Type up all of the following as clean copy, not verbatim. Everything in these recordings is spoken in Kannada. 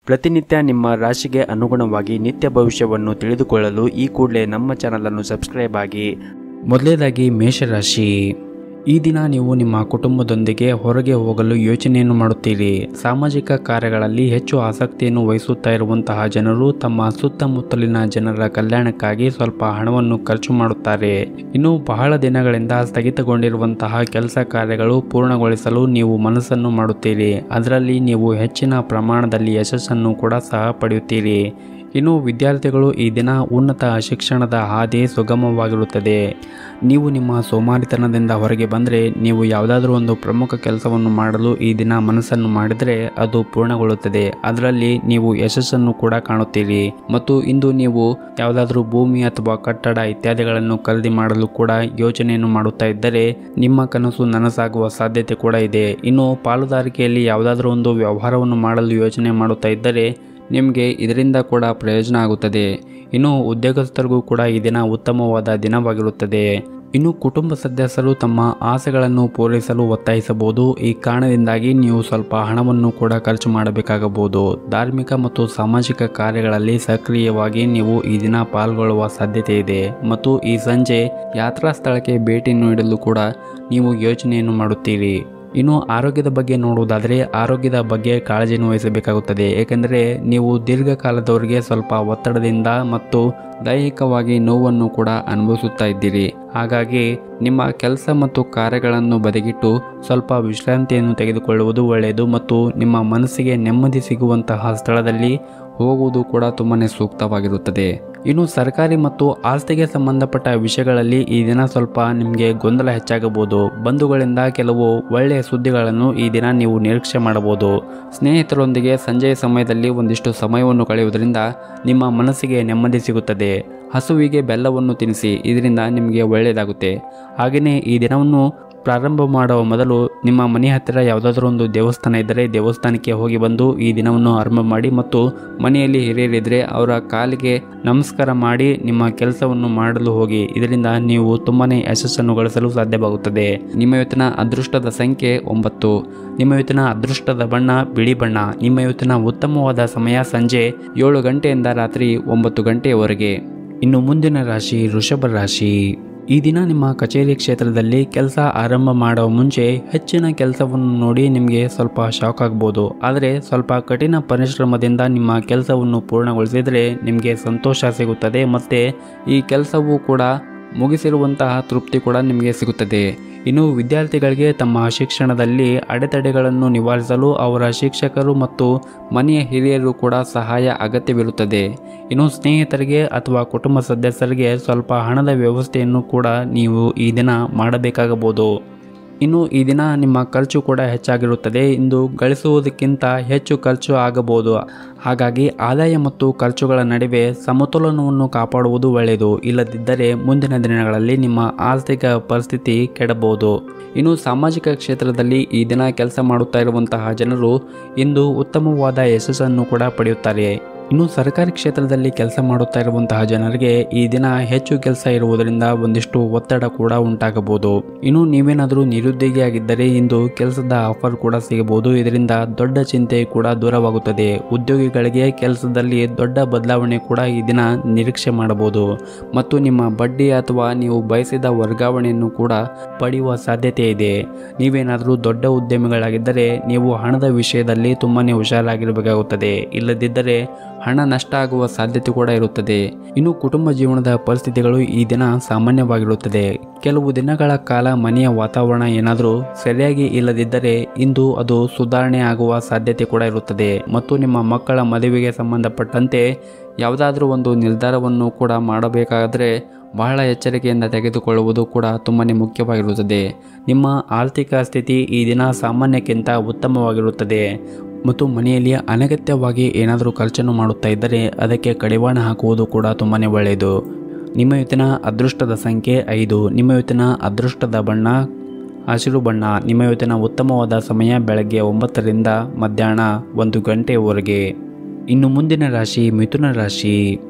ಪ್ರತಿನಿತ್ಯ ನಿಮ್ಮ ರಾಶಿಗೆ ಅನುಗುಣವಾಗಿ ನಿತ್ಯ ಭವಿಷ್ಯವನ್ನು ತಿಳಿದುಕೊಳ್ಳಲು ಈ ಕೂಡಲೇ ನಮ್ಮ ಚಾನಲನ್ನು ಸಬ್ಸ್ಕ್ರೈಬ್ ಆಗಿ. ಮೊದಲನೇದಾಗಿ ಮೇಷರಾಶಿ. ಈ ದಿನ ನೀವು ನಿಮ್ಮ ಕುಟುಂಬದೊಂದಿಗೆ ಹೊರಗೆ ಹೋಗಲು ಯೋಚನೆಯನ್ನು ಮಾಡುತ್ತೀರಿ. ಸಾಮಾಜಿಕ ಕಾರ್ಯಗಳಲ್ಲಿ ಹೆಚ್ಚು ಆಸಕ್ತಿಯನ್ನು ವಹಿಸುತ್ತಾ ಇರುವಂತಹ ಜನರು ತಮ್ಮ ಸುತ್ತಮುತ್ತಲಿನ ಜನರ ಕಲ್ಯಾಣಕ್ಕಾಗಿ ಸ್ವಲ್ಪ ಹಣವನ್ನು ಖರ್ಚು ಮಾಡುತ್ತಾರೆ. ಇನ್ನು ಬಹಳ ದಿನಗಳಿಂದ ಸ್ಥಗಿತಗೊಂಡಿರುವಂತಹ ಕೆಲಸ ಕಾರ್ಯಗಳು ಪೂರ್ಣಗೊಳಿಸಲು ನೀವು ಮನಸ್ಸನ್ನು ಮಾಡುತ್ತೀರಿ. ಅದರಲ್ಲಿ ನೀವು ಹೆಚ್ಚಿನ ಪ್ರಮಾಣದಲ್ಲಿ ಯಶಸ್ಸನ್ನು ಕೂಡ ಸಹ ಪಡೆಯುತ್ತೀರಿ. ಇನ್ನು ವಿದ್ಯಾರ್ಥಿಗಳು ಈ ದಿನ ಉನ್ನತ ಶಿಕ್ಷಣದ ಹಾದಿ ಸುಗಮವಾಗಿರುತ್ತದೆ. ನೀವು ನಿಮ್ಮ ಸೋಮಾರಿತನದಿಂದ ಹೊರಗೆ ಬಂದರೆ ನೀವು ಯಾವುದಾದ್ರೂ ಒಂದು ಪ್ರಮುಖ ಕೆಲಸವನ್ನು ಮಾಡಲು ಈ ದಿನ ಮನಸ್ಸನ್ನು ಮಾಡಿದರೆ ಅದು ಪೂರ್ಣಗೊಳ್ಳುತ್ತದೆ. ಅದರಲ್ಲಿ ನೀವು ಯಶಸ್ಸನ್ನು ಕೂಡ ಕಾಣುತ್ತೀರಿ. ಮತ್ತು ಇಂದು ನೀವು ಯಾವುದಾದ್ರೂ ಭೂಮಿ ಅಥವಾ ಕಟ್ಟಡ ಇತ್ಯಾದಿಗಳನ್ನು ಖರೀದಿ ಮಾಡಲು ಕೂಡ ಯೋಚನೆಯನ್ನು ಮಾಡುತ್ತಾ ಇದ್ದರೆ ನಿಮ್ಮ ಕನಸು ನನಸಾಗುವ ಸಾಧ್ಯತೆ ಕೂಡ ಇದೆ. ಇನ್ನು ಪಾಲುದಾರಿಕೆಯಲ್ಲಿ ಯಾವುದಾದ್ರೂ ಒಂದು ವ್ಯವಹಾರವನ್ನು ಮಾಡಲು ಯೋಚನೆ ಮಾಡುತ್ತಾ ಇದ್ದರೆ ನಿಮಗೆ ಇದರಿಂದ ಕೂಡ ಪ್ರಯೋಜನ ಆಗುತ್ತದೆ. ಇನ್ನು ಉದ್ಯೋಗಸ್ಥರಿಗೂ ಕೂಡ ಈ ದಿನ ಉತ್ತಮವಾದ ದಿನವಾಗಿರುತ್ತದೆ. ಇನ್ನು ಕುಟುಂಬ ಸದಸ್ಯರು ತಮ್ಮ ಆಸೆಗಳನ್ನು ಪೂರೈಸಲು ಒತ್ತಾಯಿಸಬಹುದು. ಈ ಕಾರಣದಿಂದಾಗಿ ನೀವು ಸ್ವಲ್ಪ ಹಣವನ್ನು ಕೂಡ ಖರ್ಚು ಮಾಡಬೇಕಾಗಬಹುದು. ಧಾರ್ಮಿಕ ಮತ್ತು ಸಾಮಾಜಿಕ ಕಾರ್ಯಗಳಲ್ಲಿ ಸಕ್ರಿಯವಾಗಿ ನೀವು ಈ ದಿನ ಪಾಲ್ಗೊಳ್ಳುವ ಸಾಧ್ಯತೆ ಇದೆ. ಮತ್ತು ಈ ಸಂಜೆ ಯಾತ್ರಾ ಸ್ಥಳಕ್ಕೆ ಭೇಟಿ ನೀಡಲು ಕೂಡ ನೀವು ಯೋಚನೆಯನ್ನು ಮಾಡುತ್ತೀರಿ. ಇನ್ನು ಆರೋಗ್ಯದ ಬಗ್ಗೆ ನೋಡುವುದಾದರೆ ಆರೋಗ್ಯದ ಬಗ್ಗೆ ಕಾಳಜಿಯನ್ನು ವಹಿಸಬೇಕಾಗುತ್ತದೆ. ಏಕೆಂದರೆ ನೀವು ದೀರ್ಘಕಾಲದವರೆಗೆ ಸ್ವಲ್ಪ ಒತ್ತಡದಿಂದ ಮತ್ತು ದೈಹಿಕವಾಗಿ ನೋವನ್ನು ಕೂಡ ಅನುಭವಿಸುತ್ತಾ ಇದ್ದೀರಿ. ಹಾಗಾಗಿ ನಿಮ್ಮ ಕೆಲಸ ಮತ್ತು ಕಾರ್ಯಗಳನ್ನು ಬದಿಗಿಟ್ಟು ಸ್ವಲ್ಪ ವಿಶ್ರಾಂತಿಯನ್ನು ತೆಗೆದುಕೊಳ್ಳುವುದು ಒಳ್ಳೆಯದು. ಮತ್ತು ನಿಮ್ಮ ಮನಸ್ಸಿಗೆ ನೆಮ್ಮದಿ ಸಿಗುವಂತಹ ಸ್ಥಳದಲ್ಲಿ ಹೋಗುವುದು ಕೂಡ ತುಂಬಾ ಸೂಕ್ತವಾಗಿರುತ್ತದೆ. ಇನ್ನು ಸರ್ಕಾರಿ ಮತ್ತು ಆಸ್ತಿಗೆ ಸಂಬಂಧಪಟ್ಟ ವಿಷಯಗಳಲ್ಲಿ ಈ ದಿನ ಸ್ವಲ್ಪ ನಿಮಗೆ ಗೊಂದಲ ಹೆಚ್ಚಾಗಬಹುದು. ಬಂಧುಗಳಿಂದ ಕೆಲವು ಒಳ್ಳೆಯ ಸುದ್ದಿಗಳನ್ನು ಈ ದಿನ ನೀವು ನಿರೀಕ್ಷೆ ಮಾಡಬಹುದು. ಸ್ನೇಹಿತರೊಂದಿಗೆ ಸಂಜೆಯ ಸಮಯದಲ್ಲಿ ಒಂದಿಷ್ಟು ಸಮಯವನ್ನು ಕಳೆಯುವುದರಿಂದ ನಿಮ್ಮ ಮನಸ್ಸಿಗೆ ನೆಮ್ಮದಿ ಸಿಗುತ್ತದೆ. ಹಸುವಿಗೆ ಬೆಲ್ಲವನ್ನು ತಿನ್ನಿಸಿ, ಇದರಿಂದ ನಿಮಗೆ ಒಳ್ಳೆಯದಾಗುತ್ತೆ. ಹಾಗೆಯೇ ಈ ದಿನವನ್ನು ಪ್ರಾರಂಭ ಮಾಡುವ ಮೊದಲು ನಿಮ್ಮ ಮನೆ ಹತ್ತಿರ ಯಾವುದಾದ್ರೂ ಒಂದು ದೇವಸ್ಥಾನ ಇದ್ದರೆ ದೇವಸ್ಥಾನಕ್ಕೆ ಹೋಗಿ ಬಂದು ಈ ದಿನವನ್ನು ಆರಂಭ ಮಾಡಿ. ಮತ್ತು ಮನೆಯಲ್ಲಿ ಹಿರಿಯರಿದ್ದರೆ ಅವರ ಕಾಲಿಗೆ ನಮಸ್ಕಾರ ಮಾಡಿ ನಿಮ್ಮ ಕೆಲಸವನ್ನು ಮಾಡಲು ಹೋಗಿ. ಇದರಿಂದ ನೀವು ತುಂಬಾ ಯಶಸ್ಸನ್ನು ಗಳಿಸಲು ಸಾಧ್ಯವಾಗುತ್ತದೆ. ನಿಮ್ಮ ಇವತ್ತಿನ ಅದೃಷ್ಟದ ಸಂಖ್ಯೆ 9. ನಿಮ್ಮ ಇವತ್ತಿನ ಅದೃಷ್ಟದ ಬಣ್ಣ ಬಿಳಿ ಬಣ್ಣ. ನಿಮ್ಮ ಇವತ್ತಿನ ಉತ್ತಮವಾದ ಸಮಯ ಸಂಜೆ 7 ಗಂಟೆಯಿಂದ ರಾತ್ರಿ 9 ಗಂಟೆಯವರೆಗೆ. ಇನ್ನು ಮುಂದಿನ ರಾಶಿ ವೃಷಭ ರಾಶಿ. ಈ ದಿನ ನಿಮ್ಮ ಕಚೇರಿ ಕ್ಷೇತ್ರದಲ್ಲಿ ಕೆಲಸ ಆರಂಭ ಮಾಡುವ ಮುಂಚೆ ಹೆಚ್ಚಿನ ಕೆಲಸವನ್ನು ನೋಡಿ ನಿಮಗೆ ಸ್ವಲ್ಪ ಶಾಕ್ ಆಗ್ಬೋದು. ಆದರೆ ಸ್ವಲ್ಪ ಕಠಿಣ ಪರಿಶ್ರಮದಿಂದ ನಿಮ್ಮ ಕೆಲಸವನ್ನು ಪೂರ್ಣಗೊಳಿಸಿದರೆ ನಿಮಗೆ ಸಂತೋಷ ಸಿಗುತ್ತದೆ. ಮತ್ತು ಈ ಕೆಲಸವು ಕೂಡ ಮುಗಿಸಿರುವಂತಹ ತೃಪ್ತಿ ಕೂಡ ನಿಮಗೆ ಸಿಗುತ್ತದೆ. ಇನ್ನು ವಿದ್ಯಾರ್ಥಿಗಳಿಗೆ ತಮ್ಮ ಶಿಕ್ಷಣದಲ್ಲಿ ಅಡೆತಡೆಗಳನ್ನು ನಿವಾರಿಸಲು ಅವರ ಶಿಕ್ಷಕರು ಮತ್ತು ಮನೆಯ ಹಿರಿಯರು ಕೂಡ ಸಹಾಯ ಅಗತ್ಯವಿರುತ್ತದೆ. ಇನ್ನು ಸ್ನೇಹಿತರಿಗೆ ಅಥವಾ ಕುಟುಂಬ ಸದಸ್ಯರಿಗೆ ಸ್ವಲ್ಪ ಹಣದ ವ್ಯವಸ್ಥೆಯನ್ನು ಕೂಡ ನೀವು ಈ ದಿನ ಮಾಡಬೇಕಾಗಬಹುದು. ಇನ್ನು ಈ ದಿನ ನಿಮ್ಮ ಖರ್ಚು ಕೂಡ ಹೆಚ್ಚಾಗಿರುತ್ತದೆ. ಇಂದು ಗಳಿಸುವುದಕ್ಕಿಂತ ಹೆಚ್ಚು ಖರ್ಚು ಆಗಬಹುದು. ಹಾಗಾಗಿ ಆದಾಯ ಮತ್ತು ಖರ್ಚುಗಳ ನಡುವೆ ಸಮತೋಲನವನ್ನು ಕಾಪಾಡುವುದು ಒಳ್ಳೆಯದು. ಇಲ್ಲದಿದ್ದರೆ ಮುಂದಿನ ದಿನಗಳಲ್ಲಿ ನಿಮ್ಮ ಆರ್ಥಿಕ ಪರಿಸ್ಥಿತಿ ಕೆಡಬಹುದು. ಇನ್ನು ಸಾಮಾಜಿಕ ಕ್ಷೇತ್ರದಲ್ಲಿ ಈ ದಿನ ಕೆಲಸ ಮಾಡುತ್ತಾ ಇರುವಂತಹ ಜನರು ಇಂದು ಉತ್ತಮವಾದ ಯಶಸ್ಸನ್ನು ಕೂಡ ಪಡೆಯುತ್ತಾರೆ. ಇನ್ನು ಸರ್ಕಾರಿ ಕ್ಷೇತ್ರದಲ್ಲಿ ಕೆಲಸ ಮಾಡುತ್ತಾ ಇರುವಂತಹ ಜನರಿಗೆ ಈ ದಿನ ಹೆಚ್ಚು ಕೆಲಸ ಇರುವುದರಿಂದ ಒಂದಿಷ್ಟು ಒತ್ತಡ ಕೂಡ ಉಂಟಾಗಬಹುದು. ಇನ್ನು ನೀವೇನಾದರೂ ನಿರುದ್ಯೋಗಿಯಾಗಿದ್ದರೆ ಇಂದು ಕೆಲಸದ ಆಫರ್ ಕೂಡ ಸಿಗಬಹುದು. ಇದರಿಂದ ದೊಡ್ಡ ಚಿಂತೆ ಕೂಡ ದೂರವಾಗುತ್ತದೆ. ಉದ್ಯೋಗಿಗಳಿಗೆ ಕೆಲಸದಲ್ಲಿ ದೊಡ್ಡ ಬದಲಾವಣೆ ಕೂಡ ಈ ದಿನ ನಿರೀಕ್ಷೆ ಮಾಡಬಹುದು. ಮತ್ತು ನಿಮ್ಮ ಬಡ್ಡಿ ಅಥವಾ ನೀವು ಬಯಸಿದ ವರ್ಗಾವಣೆಯನ್ನು ಕೂಡ ಪಡೆಯುವ ಸಾಧ್ಯತೆ ಇದೆ. ನೀವೇನಾದರೂ ದೊಡ್ಡ ಉದ್ಯಮಿಗಳಾಗಿದ್ದರೆ ನೀವು ಹಣದ ವಿಷಯದಲ್ಲಿ ತುಂಬಾ ಹುಷಾರಾಗಿರಬೇಕಾಗುತ್ತದೆ. ಇಲ್ಲದಿದ್ದರೆ ಹಣ ನಷ್ಟ ಆಗುವ ಸಾಧ್ಯತೆ ಕೂಡ ಇರುತ್ತದೆ. ಇನ್ನು ಕುಟುಂಬ ಜೀವನದ ಪರಿಸ್ಥಿತಿಗಳು ಈ ದಿನ ಸಾಮಾನ್ಯವಾಗಿರುತ್ತದೆ. ಕೆಲವು ದಿನಗಳ ಕಾಲ ಮನೆಯ ವಾತಾವರಣ ಏನಾದರೂ ಸರಿಯಾಗಿ ಇಲ್ಲದಿದ್ದರೆ ಇಂದು ಅದು ಸುಧಾರಣೆ ಆಗುವ ಸಾಧ್ಯತೆ ಕೂಡ ಇರುತ್ತದೆ. ಮತ್ತು ನಿಮ್ಮ ಮಕ್ಕಳ ಮದುವೆಗೆ ಸಂಬಂಧಪಟ್ಟಂತೆ ಯಾವುದಾದ್ರೂ ಒಂದು ನಿರ್ಧಾರವನ್ನು ಕೂಡ ಮಾಡಬೇಕಾದರೆ ಬಹಳ ಎಚ್ಚರಿಕೆಯಿಂದ ತೆಗೆದುಕೊಳ್ಳುವುದು ಕೂಡ ತುಂಬಾ ಮುಖ್ಯವಾಗಿರುತ್ತದೆ. ನಿಮ್ಮ ಆರ್ಥಿಕ ಸ್ಥಿತಿ ಈ ದಿನ ಸಾಮಾನ್ಯಕ್ಕಿಂತ ಉತ್ತಮವಾಗಿರುತ್ತದೆ. ಮತ್ತು ಮನೆಯಲ್ಲಿ ಅನಗತ್ಯವಾಗಿ ಏನಾದರೂ ಖರ್ಚನ್ನು ಮಾಡುತ್ತಾ ಇದ್ದರೆ ಅದಕ್ಕೆ ಕಡಿವಾಣ ಹಾಕುವುದು ಕೂಡ ತುಂಬಾ ಒಳ್ಳೆಯದು. ನಿಮ್ಮ ಇವತ್ತಿನ ಅದೃಷ್ಟದ ಸಂಖ್ಯೆ 5. ನಿಮ್ಮ ಇವತ್ತಿನ ಅದೃಷ್ಟದ ಬಣ್ಣ ಹಸಿರು ಬಣ್ಣ. ನಿಮ್ಮ ಇವತ್ತಿನ ಉತ್ತಮವಾದ ಸಮಯ ಬೆಳಗ್ಗೆ 9 ರಿಂದ ಮಧ್ಯಾಹ್ನ 1 ಗಂಟೆಯವರೆಗೆ. ಇನ್ನು ಮುಂದಿನ ರಾಶಿ ಮಿಥುನ ರಾಶಿ.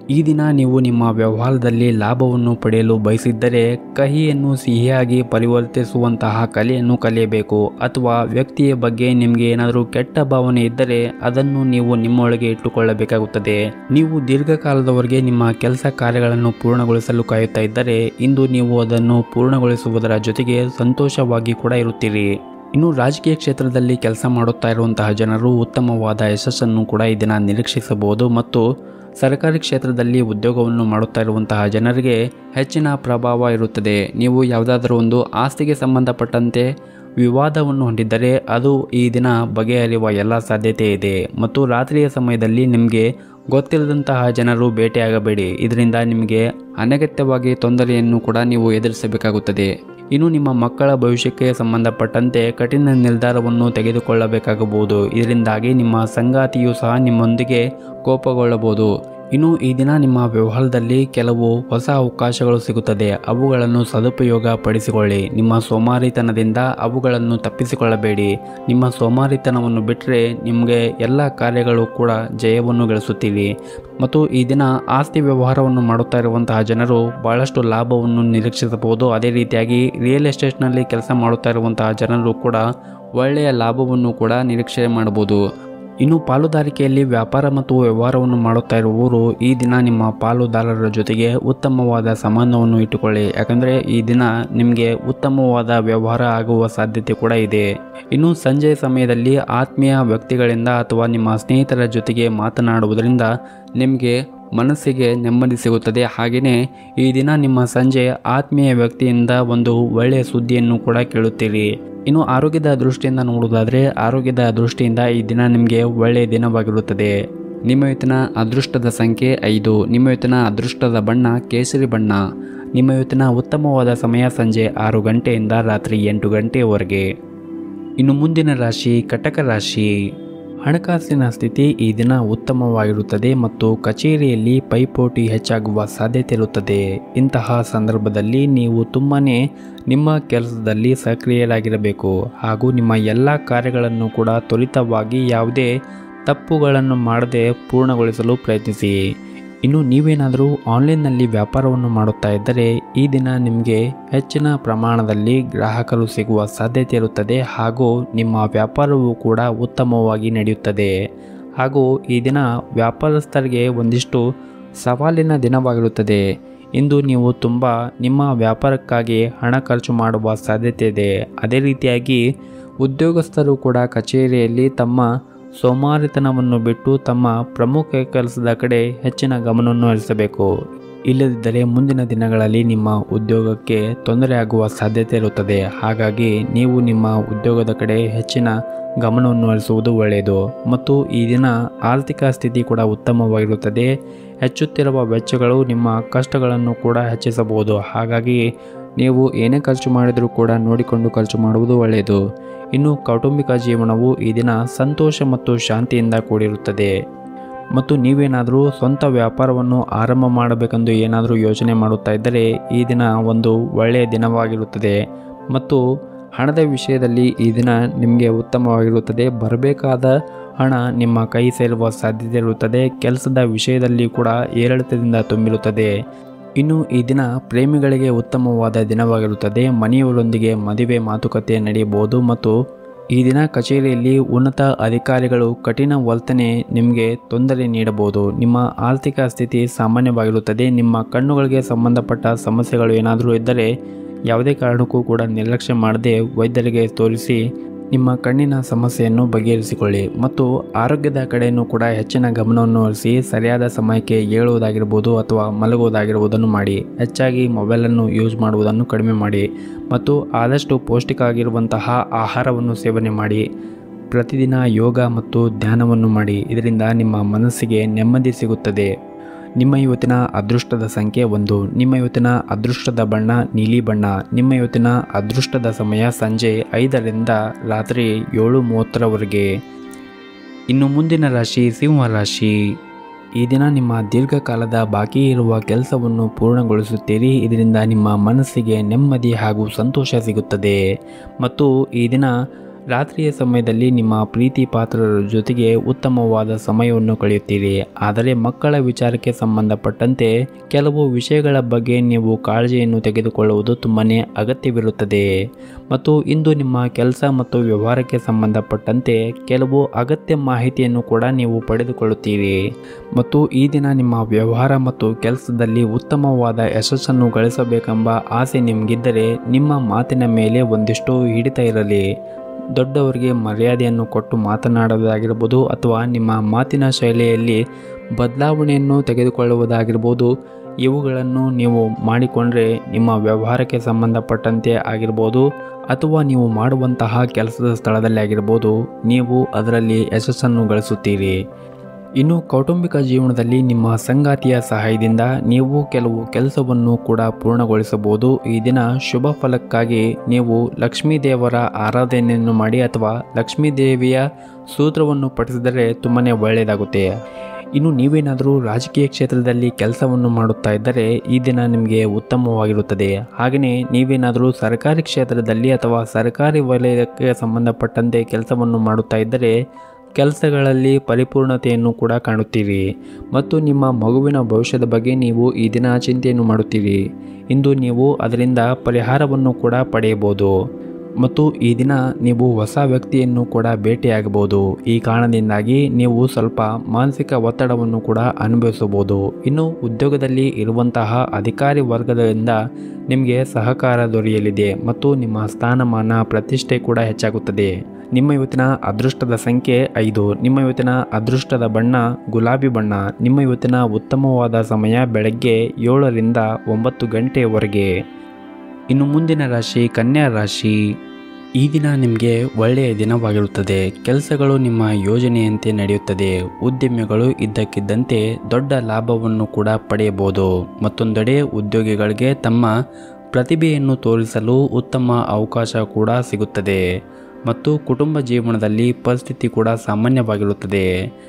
ಈ ದಿನ ನೀವು ನಿಮ್ಮ ವ್ಯವಹಾರದಲ್ಲಿ ಲಾಭವನ್ನು ಪಡೆಯಲು ಬಯಸಿದ್ದರೆ ಕಹಿಯನ್ನು ಸಿಹಿಯಾಗಿ ಪರಿವರ್ತಿಸುವಂತಹ ಕಲೆಯನ್ನು ಕಲಿಯಬೇಕು. ಅಥವಾ ವ್ಯಕ್ತಿಯ ಬಗ್ಗೆ ನಿಮಗೆ ಏನಾದರೂ ಕೆಟ್ಟ ಭಾವನೆ ಇದ್ದರೆ ಅದನ್ನು ನೀವು ನಿಮ್ಮೊಳಗೆ ಇಟ್ಟುಕೊಳ್ಳಬೇಕಾಗುತ್ತದೆ. ನೀವು ದೀರ್ಘಕಾಲದವರೆಗೆ ನಿಮ್ಮ ಕೆಲಸ ಕಾರ್ಯಗಳನ್ನು ಪೂರ್ಣಗೊಳಿಸಲು ಕಾಯುತ್ತಾ ಇದ್ದರೆ ಇಂದು ನೀವು ಅದನ್ನು ಪೂರ್ಣಗೊಳಿಸುವುದರ ಜೊತೆಗೆ ಸಂತೋಷವಾಗಿ ಕೂಡ ಇರುತ್ತೀರಿ. ಇನ್ನು ರಾಜಕೀಯ ಕ್ಷೇತ್ರದಲ್ಲಿ ಕೆಲಸ ಮಾಡುತ್ತಾ ಇರುವಂತಹ ಜನರು ಉತ್ತಮವಾದ ಯಶಸ್ಸನ್ನು ಕೂಡ ಈ ದಿನ ನಿರೀಕ್ಷಿಸಬಹುದು. ಮತ್ತು ಸರ್ಕಾರಿ ಕ್ಷೇತ್ರದಲ್ಲಿ ಉದ್ಯೋಗವನ್ನು ಮಾಡುತ್ತಾ ಇರುವಂತಹ ಜನರಿಗೆ ಹೆಚ್ಚಿನ ಪ್ರಭಾವ ಇರುತ್ತದೆ. ನೀವು ಯಾವುದಾದರೂ ಒಂದು ಆಸ್ತಿಗೆ ಸಂಬಂಧಪಟ್ಟಂತೆ ವಿವಾದವನ್ನು ಹೊಂದಿದ್ದರೆ ಅದು ಈ ದಿನ ಬಗೆಹರಿಯುವ ಎಲ್ಲ ಸಾಧ್ಯತೆ ಇದೆ. ಮತ್ತು ರಾತ್ರಿಯ ಸಮಯದಲ್ಲಿ ನಿಮಗೆ ಗೊತ್ತಿಲ್ಲದಂತಹ ಜನರು ಭೇಟಿಯಾಗಬೇಡಿ. ಇದರಿಂದ ನಿಮಗೆ ಅನಗತ್ಯವಾಗಿ ತೊಂದರೆಯನ್ನು ಕೂಡ ನೀವು ಎದುರಿಸಬೇಕಾಗುತ್ತದೆ. ಇನ್ನು ನಿಮ್ಮ ಮಕ್ಕಳ ಭವಿಷ್ಯಕ್ಕೆ ಸಂಬಂಧಪಟ್ಟಂತೆ ಕಠಿಣ ನಿರ್ಧಾರವನ್ನು ತೆಗೆದುಕೊಳ್ಳಬೇಕಾಗಬಹುದು. ಇದರಿಂದಾಗಿ ನಿಮ್ಮ ಸಂಗಾತಿಯು ಸಹ ನಿಮ್ಮೊಂದಿಗೆ ಕೋಪಗೊಳ್ಳಬಹುದು. ಇನ್ನು ಈ ದಿನ ನಿಮ್ಮ ವ್ಯವಹಾರದಲ್ಲಿ ಕೆಲವು ಹೊಸ ಅವಕಾಶಗಳು ಸಿಗುತ್ತದೆ. ಅವುಗಳನ್ನು ಸದುಪಯೋಗ ಪಡಿಸಿಕೊಳ್ಳಿ. ನಿಮ್ಮ ಸೋಮಾರಿತನದಿಂದ ಅವುಗಳನ್ನು ತಪ್ಪಿಸಿಕೊಳ್ಳಬೇಡಿ. ನಿಮ್ಮ ಸೋಮಾರಿತನವನ್ನು ಬಿಟ್ಟರೆ ನಿಮಗೆ ಎಲ್ಲ ಕಾರ್ಯಗಳು ಕೂಡ ಜಯವನ್ನು ಗಳಿಸುತ್ತೀರಿ. ಮತ್ತು ಈ ದಿನ ಆಸ್ತಿ ವ್ಯವಹಾರವನ್ನು ಮಾಡುತ್ತಾ ಇರುವಂತಹ ಜನರು ಬಹಳಷ್ಟು ಲಾಭವನ್ನು ನಿರೀಕ್ಷಿಸಬಹುದು. ಅದೇ ರೀತಿಯಾಗಿ ರಿಯಲ್ ಎಸ್ಟೇಟ್ನಲ್ಲಿ ಕೆಲಸ ಮಾಡುತ್ತಾ ಇರುವಂತಹ ಜನರು ಕೂಡ ಒಳ್ಳೆಯ ಲಾಭವನ್ನು ಕೂಡ ನಿರೀಕ್ಷೆ ಮಾಡಬಹುದು. ಇನ್ನು ಪಾಲುದಾರಿಕೆಯಲ್ಲಿ ವ್ಯಾಪಾರ ಮತ್ತು ವ್ಯವಹಾರವನ್ನು ಮಾಡುತ್ತಾ ಇರುವವರು ಈ ದಿನ ನಿಮ್ಮ ಪಾಲುದಾರರ ಜೊತೆಗೆ ಉತ್ತಮವಾದ ಸಂಬಂಧವನ್ನು ಇಟ್ಟುಕೊಳ್ಳಿ. ಯಾಕಂದರೆ ಈ ದಿನ ನಿಮಗೆ ಉತ್ತಮವಾದ ವ್ಯವಹಾರ ಆಗುವ ಸಾಧ್ಯತೆ ಕೂಡ ಇದೆ. ಇನ್ನು ಸಂಜೆಯ ಸಮಯದಲ್ಲಿ ಆತ್ಮೀಯ ವ್ಯಕ್ತಿಗಳಿಂದ ಅಥವಾ ನಿಮ್ಮ ಸ್ನೇಹಿತರ ಜೊತೆಗೆ ಮಾತನಾಡುವುದರಿಂದ ನಿಮಗೆ ಮನಸ್ಸಿಗೆ ನೆಮ್ಮದಿ ಸಿಗುತ್ತದೆ. ಹಾಗೆಯೇ ಈ ದಿನ ನಿಮ್ಮ ಸಂಜೆ ಆತ್ಮೀಯ ವ್ಯಕ್ತಿಯಿಂದ ಒಂದು ಒಳ್ಳೆಯ ಸುದ್ದಿಯನ್ನು ಕೂಡ ಕೇಳುತ್ತೀರಿ. ಇನ್ನು ಆರೋಗ್ಯದ ದೃಷ್ಟಿಯಿಂದ ನೋಡುವುದಾದರೆ ಆರೋಗ್ಯದ ದೃಷ್ಟಿಯಿಂದ ಈ ದಿನ ನಿಮಗೆ ಒಳ್ಳೆಯ ದಿನವಾಗಿರುತ್ತದೆ. ನಿಮ್ಮ ಇವತ್ತಿನ ಅದೃಷ್ಟದ ಸಂಖ್ಯೆ 5. ನಿಮ್ಮ ಇವತ್ತಿನ ಅದೃಷ್ಟದ ಬಣ್ಣ ಕೇಸರಿ ಬಣ್ಣ. ನಿಮ್ಮ ಇವತ್ತಿನ ಉತ್ತಮವಾದ ಸಮಯ ಸಂಜೆ 6 ಗಂಟೆಯಿಂದ ರಾತ್ರಿ 8 ಗಂಟೆಯವರೆಗೆ. ಇನ್ನು ಮುಂದಿನ ರಾಶಿ ಕಟಕ ರಾಶಿ. ಹಣಕಾಸಿನ ಸ್ಥಿತಿ ಈ ದಿನ ಉತ್ತಮವಾಗಿರುತ್ತದೆ ಮತ್ತು ಕಚೇರಿಯಲ್ಲಿ ಪೈಪೋಟಿ ಹೆಚ್ಚಾಗುವ ಸಾಧ್ಯತೆ ಇರುತ್ತದೆ. ಇಂತಹ ಸಂದರ್ಭದಲ್ಲಿ ನೀವು ತುಂಬನೇ ನಿಮ್ಮ ಕೆಲಸದಲ್ಲಿ ಸಕ್ರಿಯರಾಗಿರಬೇಕು ಹಾಗೂ ನಿಮ್ಮ ಎಲ್ಲ ಕಾರ್ಯಗಳನ್ನು ಕೂಡ ತ್ವರಿತವಾಗಿ ಯಾವುದೇ ತಪ್ಪುಗಳನ್ನು ಮಾಡದೆ ಪೂರ್ಣಗೊಳಿಸಲು ಪ್ರಯತ್ನಿಸಿ. ಇನ್ನು ನೀವೇನಾದರೂ ಆನ್ಲೈನ್ನಲ್ಲಿ ವ್ಯಾಪಾರವನ್ನು ಮಾಡುತ್ತಾ ಇದ್ದರೆ ಈ ದಿನ ನಿಮಗೆ ಹೆಚ್ಚಿನ ಪ್ರಮಾಣದಲ್ಲಿ ಗ್ರಾಹಕರು ಸಿಗುವ ಸಾಧ್ಯತೆ ಇರುತ್ತದೆ ಹಾಗೂ ನಿಮ್ಮ ವ್ಯಾಪಾರವೂ ಕೂಡ ಉತ್ತಮವಾಗಿ ನಡೆಯುತ್ತದೆ. ಹಾಗೂ ಈ ದಿನ ವ್ಯಾಪಾರಸ್ಥರಿಗೆ ಒಂದಿಷ್ಟು ಸವಾಲಿನ ದಿನವಾಗಿರುತ್ತದೆ. ಇಂದು ನೀವು ತುಂಬ ನಿಮ್ಮ ವ್ಯಾಪಾರಕ್ಕಾಗಿ ಹಣ ಖರ್ಚು ಮಾಡುವ ಸಾಧ್ಯತೆ ಇದೆ. ಅದೇ ರೀತಿಯಾಗಿ ಉದ್ಯೋಗಸ್ಥರು ಕೂಡ ಕಚೇರಿಯಲ್ಲಿ ತಮ್ಮ ಸೋಮಾರಿತನವನ್ನು ಬಿಟ್ಟು ತಮ್ಮ ಪ್ರಮುಖ ಕೆಲಸದ ಕಡೆ ಹೆಚ್ಚಿನ ಗಮನವನ್ನು ಹರಿಸಬೇಕು. ಇಲ್ಲದಿದ್ದರೆ ಮುಂದಿನ ದಿನಗಳಲ್ಲಿ ನಿಮ್ಮ ಉದ್ಯೋಗಕ್ಕೆ ತೊಂದರೆಯಾಗುವ ಸಾಧ್ಯತೆ ಇರುತ್ತದೆ. ಹಾಗಾಗಿ ನೀವು ನಿಮ್ಮ ಉದ್ಯೋಗದ ಕಡೆ ಹೆಚ್ಚಿನ ಗಮನವನ್ನು ಹರಿಸುವುದು ಒಳ್ಳೆಯದು. ಮತ್ತು ಈ ದಿನ ಆರ್ಥಿಕ ಸ್ಥಿತಿ ಕೂಡ ಉತ್ತಮವಾಗಿರುತ್ತದೆ. ಹೆಚ್ಚುತ್ತಿರುವ ವೆಚ್ಚಗಳು ನಿಮ್ಮ ಕಷ್ಟಗಳನ್ನು ಕೂಡ ಹೆಚ್ಚಿಸಬಹುದು. ಹಾಗಾಗಿ ನೀವು ಏನೇ ಖರ್ಚು ಮಾಡಿದರೂ ಕೂಡ ನೋಡಿಕೊಂಡು ಖರ್ಚು ಮಾಡುವುದು ಒಳ್ಳೆಯದು. ಇನ್ನು ಕೌಟುಂಬಿಕ ಜೀವನವು ಈ ದಿನ ಸಂತೋಷ ಮತ್ತು ಶಾಂತಿಯಿಂದ ಕೂಡಿರುತ್ತದೆ. ಮತ್ತು ನೀವೇನಾದರೂ ಸ್ವಂತ ವ್ಯಾಪಾರವನ್ನು ಆರಂಭ ಮಾಡಬೇಕೆಂದು ಏನಾದರೂ ಯೋಚನೆ ಮಾಡುತ್ತಾ ಇದ್ದರೆ ಈ ದಿನ ಒಂದು ಒಳ್ಳೆಯ ದಿನವಾಗಿರುತ್ತದೆ. ಮತ್ತು ಹಣದ ವಿಷಯದಲ್ಲಿ ಈ ದಿನ ನಿಮಗೆ ಉತ್ತಮವಾಗಿರುತ್ತದೆ. ಬರಬೇಕಾದ ಹಣ ನಿಮ್ಮ ಕೈ ಸೇರುವ ಸಾಧ್ಯತೆ ಇರುತ್ತದೆ. ಕೆಲಸದ ವಿಷಯದಲ್ಲಿ ಕೂಡ ಏರಿಳಿತದಿಂದ ತುಂಬಿರುತ್ತದೆ. ಇನ್ನು ಈ ದಿನ ಪ್ರೇಮಿಗಳಿಗೆ ಉತ್ತಮವಾದ ದಿನವಾಗಿರುತ್ತದೆ. ಮನೆಯವರೊಂದಿಗೆ ಮದುವೆ ಮಾತುಕತೆ ನಡೆಯಬಹುದು. ಮತ್ತು ಈ ದಿನ ಕಚೇರಿಯಲ್ಲಿ ಉನ್ನತ ಅಧಿಕಾರಿಗಳು ಕಠಿಣ ವರ್ತನೆ ನಿಮಗೆ ತೊಂದರೆ ನೀಡಬಹುದು. ನಿಮ್ಮ ಆರ್ಥಿಕ ಸ್ಥಿತಿ ಸಾಮಾನ್ಯವಾಗಿರುತ್ತದೆ. ನಿಮ್ಮ ಕಣ್ಣುಗಳಿಗೆ ಸಂಬಂಧಪಟ್ಟ ಸಮಸ್ಯೆಗಳು ಏನಾದರೂ ಇದ್ದರೆ ಯಾವುದೇ ಕಾರಣಕ್ಕೂ ಕೂಡ ನಿರ್ಲಕ್ಷ್ಯ ಮಾಡದೆ ವೈದ್ಯರಿಗೆ ತೋರಿಸಿ ನಿಮ್ಮ ಕಣ್ಣಿನ ಸಮಸ್ಯೆಯನ್ನು ಬಗೆಹರಿಸಿಕೊಳ್ಳಿ. ಮತ್ತು ಆರೋಗ್ಯದ ಕಡೆಯೂ ಕೂಡ ಹೆಚ್ಚಿನ ಗಮನವನ್ನು ಹರಿಸಿ ಸರಿಯಾದ ಸಮಯಕ್ಕೆ ಏಳುವುದಾಗಿರ್ಬೋದು ಅಥವಾ ಮಲಗುವುದಾಗಿರುವುದನ್ನು ಮಾಡಿ. ಹೆಚ್ಚಾಗಿ ಮೊಬೈಲನ್ನು ಯೂಸ್ ಮಾಡುವುದನ್ನು ಕಡಿಮೆ ಮಾಡಿ. ಮತ್ತು ಆದಷ್ಟು ಪೌಷ್ಟಿಕ ಆಗಿರುವಂತಹ ಆಹಾರವನ್ನು ಸೇವನೆ ಮಾಡಿ. ಪ್ರತಿದಿನ ಯೋಗ ಮತ್ತು ಧ್ಯಾನವನ್ನು ಮಾಡಿ. ಇದರಿಂದ ನಿಮ್ಮ ಮನಸ್ಸಿಗೆ ನೆಮ್ಮದಿ ಸಿಗುತ್ತದೆ. ನಿಮ್ಮ ಇವತ್ತಿನ ಅದೃಷ್ಟದ ಸಂಖ್ಯೆ 1. ನಿಮ್ಮ ಇವತ್ತಿನ ಅದೃಷ್ಟದ ಬಣ್ಣ ನೀಲಿ ಬಣ್ಣ. ನಿಮ್ಮ ಇವತ್ತಿನ ಅದೃಷ್ಟದ ಸಮಯ ಸಂಜೆ 5ರಿಂದ ರಾತ್ರಿ 7:30ರವರೆಗೆ. ಇನ್ನು ಮುಂದಿನ ರಾಶಿ ಸಿಂಹ ರಾಶಿ. ಈ ದಿನ ನಿಮ್ಮ ದೀರ್ಘಕಾಲದ ಬಾಕಿ ಇರುವ ಕೆಲಸವನ್ನು ಪೂರ್ಣಗೊಳಿಸುತ್ತೀರಿ. ಇದರಿಂದ ನಿಮ್ಮ ಮನಸ್ಸಿಗೆ ನೆಮ್ಮದಿ ಹಾಗೂ ಸಂತೋಷ ಸಿಗುತ್ತದೆ. ಮತ್ತು ಈ ದಿನ ರಾತ್ರಿಯ ಸಮಯದಲ್ಲಿ ನಿಮ್ಮ ಪ್ರೀತಿ ಪಾತ್ರರ ಜೊತೆಗೆ ಉತ್ತಮವಾದ ಸಮಯವನ್ನು ಕಳೆಯುತ್ತೀರಿ. ಆದರೆ ಮಕ್ಕಳ ವಿಚಾರಕ್ಕೆ ಸಂಬಂಧಪಟ್ಟಂತೆ ಕೆಲವು ವಿಷಯಗಳ ಬಗ್ಗೆ ನೀವು ಕಾಳಜಿಯನ್ನು ತೆಗೆದುಕೊಳ್ಳುವುದು ತುಂಬನೇ ಅಗತ್ಯವಿರುತ್ತದೆ. ಮತ್ತು ಇಂದು ನಿಮ್ಮ ಕೆಲಸ ಮತ್ತು ವ್ಯವಹಾರಕ್ಕೆ ಸಂಬಂಧಪಟ್ಟಂತೆ ಕೆಲವು ಅಗತ್ಯ ಮಾಹಿತಿಯನ್ನು ಕೂಡ ನೀವು ಪಡೆದುಕೊಳ್ಳುತ್ತೀರಿ. ಮತ್ತು ಈ ದಿನ ನಿಮ್ಮ ವ್ಯವಹಾರ ಮತ್ತು ಕೆಲಸದಲ್ಲಿ ಉತ್ತಮವಾದ ಯಶಸ್ಸನ್ನು ಗಳಿಸಬೇಕೆಂಬ ಆಸೆ ನಿಮಗಿದ್ದರೆ ನಿಮ್ಮ ಮಾತಿನ ಮೇಲೆ ಒಂದಿಷ್ಟು ಹಿಡಿತ ಇರಲಿ. ದೊಡ್ಡವರಿಗೆ ಮರ್ಯಾದೆಯನ್ನು ಕೊಟ್ಟು ಮಾತನಾಡುವುದಾಗಿರ್ಬೋದು ಅಥವಾ ನಿಮ್ಮ ಮಾತಿನ ಶೈಲಿಯಲ್ಲಿ ಬದಲಾವಣೆಯನ್ನು ತೆಗೆದುಕೊಳ್ಳುವುದಾಗಿರ್ಬೋದು, ಇವುಗಳನ್ನು ನೀವು ಮಾಡಿಕೊಂಡ್ರೆ ನಿಮ್ಮ ವ್ಯವಹಾರಕ್ಕೆ ಸಂಬಂಧಪಟ್ಟಂತೆ ಆಗಿರ್ಬೋದು ಅಥವಾ ನೀವು ಮಾಡುವಂತಹ ಕೆಲಸದ ಸ್ಥಳದಲ್ಲಿ ಆಗಿರ್ಬೋದು, ನೀವು ಅದರಲ್ಲಿ ಯಶಸ್ಸನ್ನು ಗಳಿಸುತ್ತೀರಿ. ಇನ್ನು ಕೌಟುಂಬಿಕ ಜೀವನದಲ್ಲಿ ನಿಮ್ಮ ಸಂಗಾತಿಯ ಸಹಾಯದಿಂದ ನೀವು ಕೆಲವು ಕೆಲಸವನ್ನು ಕೂಡ ಪೂರ್ಣಗೊಳಿಸಬಹುದು. ಈ ದಿನ ಶುಭ ಫಲಕ್ಕಾಗಿ ನೀವು ಲಕ್ಷ್ಮೀ ದೇವರ ಆರಾಧನೆಯನ್ನು ಮಾಡಿ ಅಥವಾ ಲಕ್ಷ್ಮೀ ದೇವಿಯ ಸೂತ್ರವನ್ನು ಪಠಿಸಿದರೆ ತುಂಬಾ ಒಳ್ಳೆಯದಾಗುತ್ತೆ. ಇನ್ನು ನೀವೇನಾದರೂ ರಾಜಕೀಯ ಕ್ಷೇತ್ರದಲ್ಲಿ ಕೆಲಸವನ್ನು ಮಾಡುತ್ತಾ ಇದ್ದರೆ ಈ ದಿನ ನಿಮಗೆ ಉತ್ತಮವಾಗಿರುತ್ತದೆ. ಹಾಗೆಯೇ ನೀವೇನಾದರೂ ಸರ್ಕಾರಿ ಕ್ಷೇತ್ರದಲ್ಲಿ ಅಥವಾ ಸರ್ಕಾರಿ ವಲಯಕ್ಕೆ ಸಂಬಂಧಪಟ್ಟಂತೆ ಕೆಲಸವನ್ನು ಮಾಡುತ್ತಾ ಇದ್ದರೆ ಕೆಲಸಗಳಲ್ಲಿ ಪರಿಪೂರ್ಣತೆಯನ್ನು ಕೂಡ ಕಾಣುತ್ತೀರಿ. ಮತ್ತು ನಿಮ್ಮ ಮಗುವಿನ ಭವಿಷ್ಯದ ಬಗ್ಗೆ ನೀವು ಈ ದಿನ ಚಿಂತೆಯನ್ನು ಮಾಡುತ್ತೀರಿ. ಇಂದು ನೀವು ಅದರಿಂದ ಪರಿಹಾರವನ್ನು ಕೂಡ ಪಡೆಯಬಹುದು. ಮತ್ತು ಈ ದಿನ ನೀವು ಹೊಸ ವ್ಯಕ್ತಿಯನ್ನು ಕೂಡ ಭೇಟಿಯಾಗಬಹುದು. ಈ ಕಾರಣದಿಂದಾಗಿ ನೀವು ಸ್ವಲ್ಪ ಮಾನಸಿಕ ಒತ್ತಡವನ್ನು ಕೂಡ ಅನುಭವಿಸಬಹುದು. ಇನ್ನು ಉದ್ಯೋಗದಲ್ಲಿ ಇರುವಂತಹ ಅಧಿಕಾರಿ ವರ್ಗದಿಂದ ನಿಮಗೆ ಸಹಕಾರ ದೊರೆಯಲಿದೆ ಮತ್ತು ನಿಮ್ಮ ಸ್ಥಾನಮಾನ ಪ್ರತಿಷ್ಠೆ ಕೂಡ ಹೆಚ್ಚಾಗುತ್ತದೆ. ನಿಮ್ಮ ಇವತ್ತಿನ ಅದೃಷ್ಟದ ಸಂಖ್ಯೆ 5. ನಿಮ್ಮ ಇವತ್ತಿನ ಅದೃಷ್ಟದ ಬಣ್ಣ ಗುಲಾಬಿ ಬಣ್ಣ. ನಿಮ್ಮ ಇವತ್ತಿನ ಉತ್ತಮವಾದ ಸಮಯ ಬೆಳಗ್ಗೆ 7 ರಿಂದ 9 ಗಂಟೆಯವರೆಗೆ. ಇನ್ನು ಮುಂದಿನ ರಾಶಿ ಕನ್ಯಾ ರಾಶಿ. ಈ ದಿನ ನಿಮಗೆ ಒಳ್ಳೆಯ ದಿನವಾಗಿರುತ್ತದೆ. ಕೆಲಸಗಳು ನಿಮ್ಮ ಯೋಜನೆಯಂತೆ ನಡೆಯುತ್ತದೆ. ಉದ್ಯಮಿಗಳು ಇದ್ದಕ್ಕಿದ್ದಂತೆ ದೊಡ್ಡ ಲಾಭವನ್ನು ಕೂಡ ಪಡೆಯಬಹುದು. ಮತ್ತೊಂದೆಡೆ ಉದ್ಯೋಗಿಗಳಿಗೆ ತಮ್ಮ ಪ್ರತಿಭೆಯನ್ನು ತೋರಿಸಲು ಉತ್ತಮ ಅವಕಾಶ ಕೂಡ ಸಿಗುತ್ತದೆ. ಮತ್ತು ಕುಟುಂಬ ಜೀವನದಲ್ಲಿ ಪರಿಸ್ಥಿತಿ ಕೂಡ ಸಾಮಾನ್ಯವಾಗಿರುತ್ತದೆ.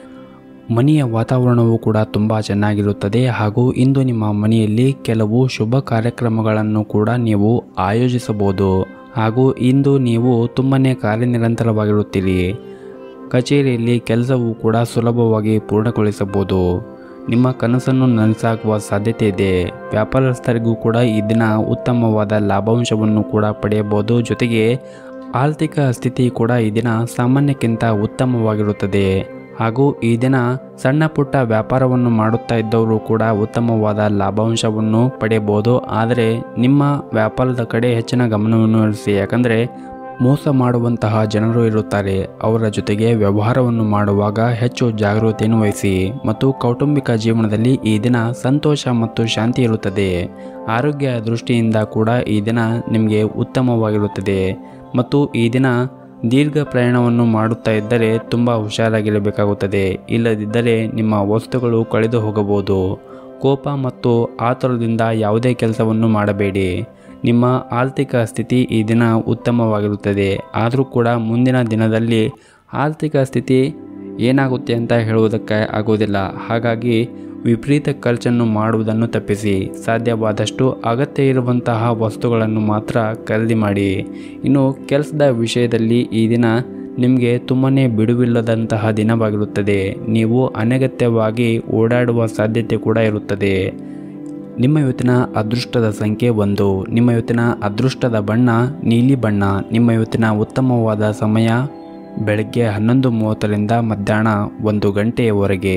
ಮನೆಯ ವಾತಾವರಣವು ಕೂಡ ತುಂಬ ಚೆನ್ನಾಗಿರುತ್ತದೆ. ಹಾಗೂ ಇಂದು ನಿಮ್ಮ ಮನೆಯಲ್ಲಿ ಕೆಲವು ಶುಭ ಕಾರ್ಯಕ್ರಮಗಳನ್ನು ಕೂಡ ನೀವು ಆಯೋಜಿಸಬಹುದು. ಹಾಗೂ ಇಂದು ನೀವು ತುಂಬನೇ ಕಾರ್ಯನಿರಂತರವಾಗಿರುತ್ತೀರಿ. ಕಚೇರಿಯಲ್ಲಿ ಕೆಲಸವು ಕೂಡ ಸುಲಭವಾಗಿ ಪೂರ್ಣಗೊಳಿಸಬಹುದು. ನಿಮ್ಮ ಕನಸನ್ನು ನನಸಾಗುವ ಸಾಧ್ಯತೆ ಇದೆ. ವ್ಯಾಪಾರಸ್ಥರಿಗೂ ಕೂಡ ಈ ದಿನ ಉತ್ತಮವಾದ ಲಾಭಾಂಶವನ್ನು ಕೂಡ ಪಡೆಯಬಹುದು. ಜೊತೆಗೆ ಆರ್ಥಿಕ ಸ್ಥಿತಿ ಕೂಡ ಈ ದಿನ ಸಾಮಾನ್ಯಕ್ಕಿಂತ ಉತ್ತಮವಾಗಿರುತ್ತದೆ. ಹಾಗೂ ಈ ದಿನ ಸಣ್ಣ ಪುಟ್ಟ ವ್ಯಾಪಾರವನ್ನು ಮಾಡುತ್ತಾ ಇದ್ದವರು ಕೂಡ ಉತ್ತಮವಾದ ಲಾಭಾಂಶವನ್ನು ಪಡೆಯಬಹುದು. ಆದರೆ ನಿಮ್ಮ ವ್ಯಾಪಾರದ ಕಡೆ ಹೆಚ್ಚಿನ ಗಮನವನ್ನು ಹರಿಸಿ. ಯಾಕಂದರೆ ಮೋಸ ಮಾಡುವಂತಹ ಜನರು ಇರುತ್ತಾರೆ. ಅವರ ಜೊತೆಗೆ ವ್ಯವಹಾರವನ್ನು ಮಾಡುವಾಗ ಹೆಚ್ಚು ಜಾಗೃತಿಯನ್ನು ವಹಿಸಿ. ಮತ್ತು ಕೌಟುಂಬಿಕ ಜೀವನದಲ್ಲಿ ಈ ದಿನ ಸಂತೋಷ ಮತ್ತು ಶಾಂತಿ ಇರುತ್ತದೆ. ಆರೋಗ್ಯ ದೃಷ್ಟಿಯಿಂದ ಕೂಡ ಈ ದಿನ ನಿಮಗೆ ಉತ್ತಮವಾಗಿರುತ್ತದೆ. ಮತ್ತು ಈ ದಿನ ದೀರ್ಘ ಪ್ರಯಾಣವನ್ನು ಮಾಡುತ್ತಾ ಇದ್ದರೆ ತುಂಬ ಹುಷಾರಾಗಿರಬೇಕಾಗುತ್ತದೆ. ಇಲ್ಲದಿದ್ದರೆ ನಿಮ್ಮ ವಸ್ತುಗಳು ಕಳೆದು ಹೋಗಬಹುದು. ಕೋಪ ಮತ್ತು ಆತುರದಿಂದ ಯಾವುದೇ ಕೆಲಸವನ್ನು ಮಾಡಬೇಡಿ. ನಿಮ್ಮ ಆರ್ಥಿಕ ಸ್ಥಿತಿ ಈ ದಿನ ಉತ್ತಮವಾಗಿರುತ್ತದೆ. ಆದರೂ ಕೂಡ ಮುಂದಿನ ದಿನದಲ್ಲಿ ಆರ್ಥಿಕ ಸ್ಥಿತಿ ಏನಾಗುತ್ತೆ ಅಂತ ಹೇಳುವುದಕ್ಕೆ ಆಗುವುದಿಲ್ಲ. ಹಾಗಾಗಿ ವಿಪರೀತ ಖರ್ಚನ್ನು ಮಾಡುವುದನ್ನು ತಪ್ಪಿಸಿ. ಸಾಧ್ಯವಾದಷ್ಟು ಅಗತ್ಯ ಇರುವಂತಹ ವಸ್ತುಗಳನ್ನು ಮಾತ್ರ ಖರೀದಿ ಮಾಡಿ. ಇನ್ನು ಕೆಲಸದ ವಿಷಯದಲ್ಲಿ ಈ ದಿನ ನಿಮಗೆ ತುಂಬನೇ ಬಿಡುವಿಲ್ಲದಂತಹ ದಿನವಾಗಿರುತ್ತದೆ. ನೀವು ಅನಗತ್ಯವಾಗಿ ಓಡಾಡುವ ಸಾಧ್ಯತೆ ಕೂಡ ಇರುತ್ತದೆ. ನಿಮ್ಮ ಇವತ್ತಿನ ಅದೃಷ್ಟದ ಸಂಖ್ಯೆ 1. ನಿಮ್ಮ ಇವತ್ತಿನ ಅದೃಷ್ಟದ ಬಣ್ಣ ನೀಲಿ ಬಣ್ಣ. ನಿಮ್ಮ ಇವತ್ತಿನ ಉತ್ತಮವಾದ ಸಮಯ ಬೆಳಗ್ಗೆ 11:30 ರಿಂದ ಮಧ್ಯಾಹ್ನ 1 ಗಂಟೆಯವರೆಗೆ.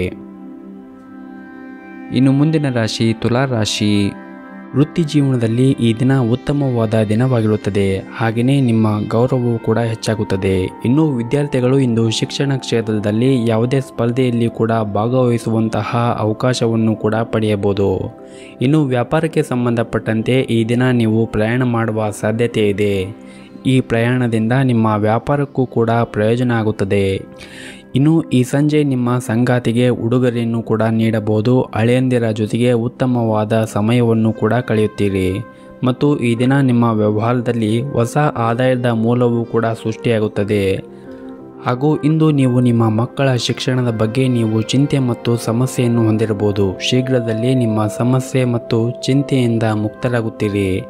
ಇನ್ನು ಮುಂದಿನ ರಾಶಿ ತುಲಾ ರಾಶಿ. ವೃತ್ತಿ ಜೀವನದಲ್ಲಿ ಈ ದಿನ ಉತ್ತಮವಾದ ದಿನವಾಗಿರುತ್ತದೆ. ಹಾಗೆಯೇ ನಿಮ್ಮ ಗೌರವವು ಕೂಡ ಹೆಚ್ಚಾಗುತ್ತದೆ. ಇನ್ನು ವಿದ್ಯಾರ್ಥಿಗಳು ಇಂದು ಶಿಕ್ಷಣ ಕ್ಷೇತ್ರದಲ್ಲಿ ಯಾವುದೇ ಸ್ಪರ್ಧೆಯಲ್ಲಿ ಕೂಡ ಭಾಗವಹಿಸುವಂತಹ ಅವಕಾಶವನ್ನು ಕೂಡ ಪಡೆಯಬಹುದು. ಇನ್ನು ವ್ಯಾಪಾರಕ್ಕೆ ಸಂಬಂಧಪಟ್ಟಂತೆ ಈ ದಿನ ನೀವು ಪ್ರಯಾಣ ಮಾಡುವ ಸಾಧ್ಯತೆ ಇದೆ. ಈ ಪ್ರಯಾಣದಿಂದ ನಿಮ್ಮ ವ್ಯಾಪಾರಕ್ಕೂ ಕೂಡ ಪ್ರಯೋಜನ ಆಗುತ್ತದೆ. ಇನ್ನು ಈ ಸಂಜೆ ನಿಮ್ಮ ಸಂಗಾತಿಗೆ ಉಡುಗೊರೆಯನ್ನು ಕೂಡ ನೀಡಬಹುದು. ಹಳೆಯಂದಿರ ಜೊತೆಗೆ ಉತ್ತಮವಾದ ಸಮಯವನ್ನು ಕೂಡ ಕಳೆಯುತ್ತೀರಿ. ಮತ್ತು ಈ ದಿನ ನಿಮ್ಮ ವ್ಯವಹಾರದಲ್ಲಿ ಹೊಸ ಆದಾಯದ ಮೂಲವೂ ಕೂಡ ಸೃಷ್ಟಿಯಾಗುತ್ತದೆ. ಹಾಗೂ ಇಂದು ನೀವು ನಿಮ್ಮ ಮಕ್ಕಳ ಶಿಕ್ಷಣದ ಬಗ್ಗೆ ನೀವು ಚಿಂತೆ ಮತ್ತು ಸಮಸ್ಯೆಯನ್ನು ಹೊಂದಿರಬಹುದು. ಶೀಘ್ರದಲ್ಲೇ ನಿಮ್ಮ ಸಮಸ್ಯೆ ಮತ್ತು ಚಿಂತೆಯಿಂದ ಮುಕ್ತರಾಗುತ್ತೀರಿ.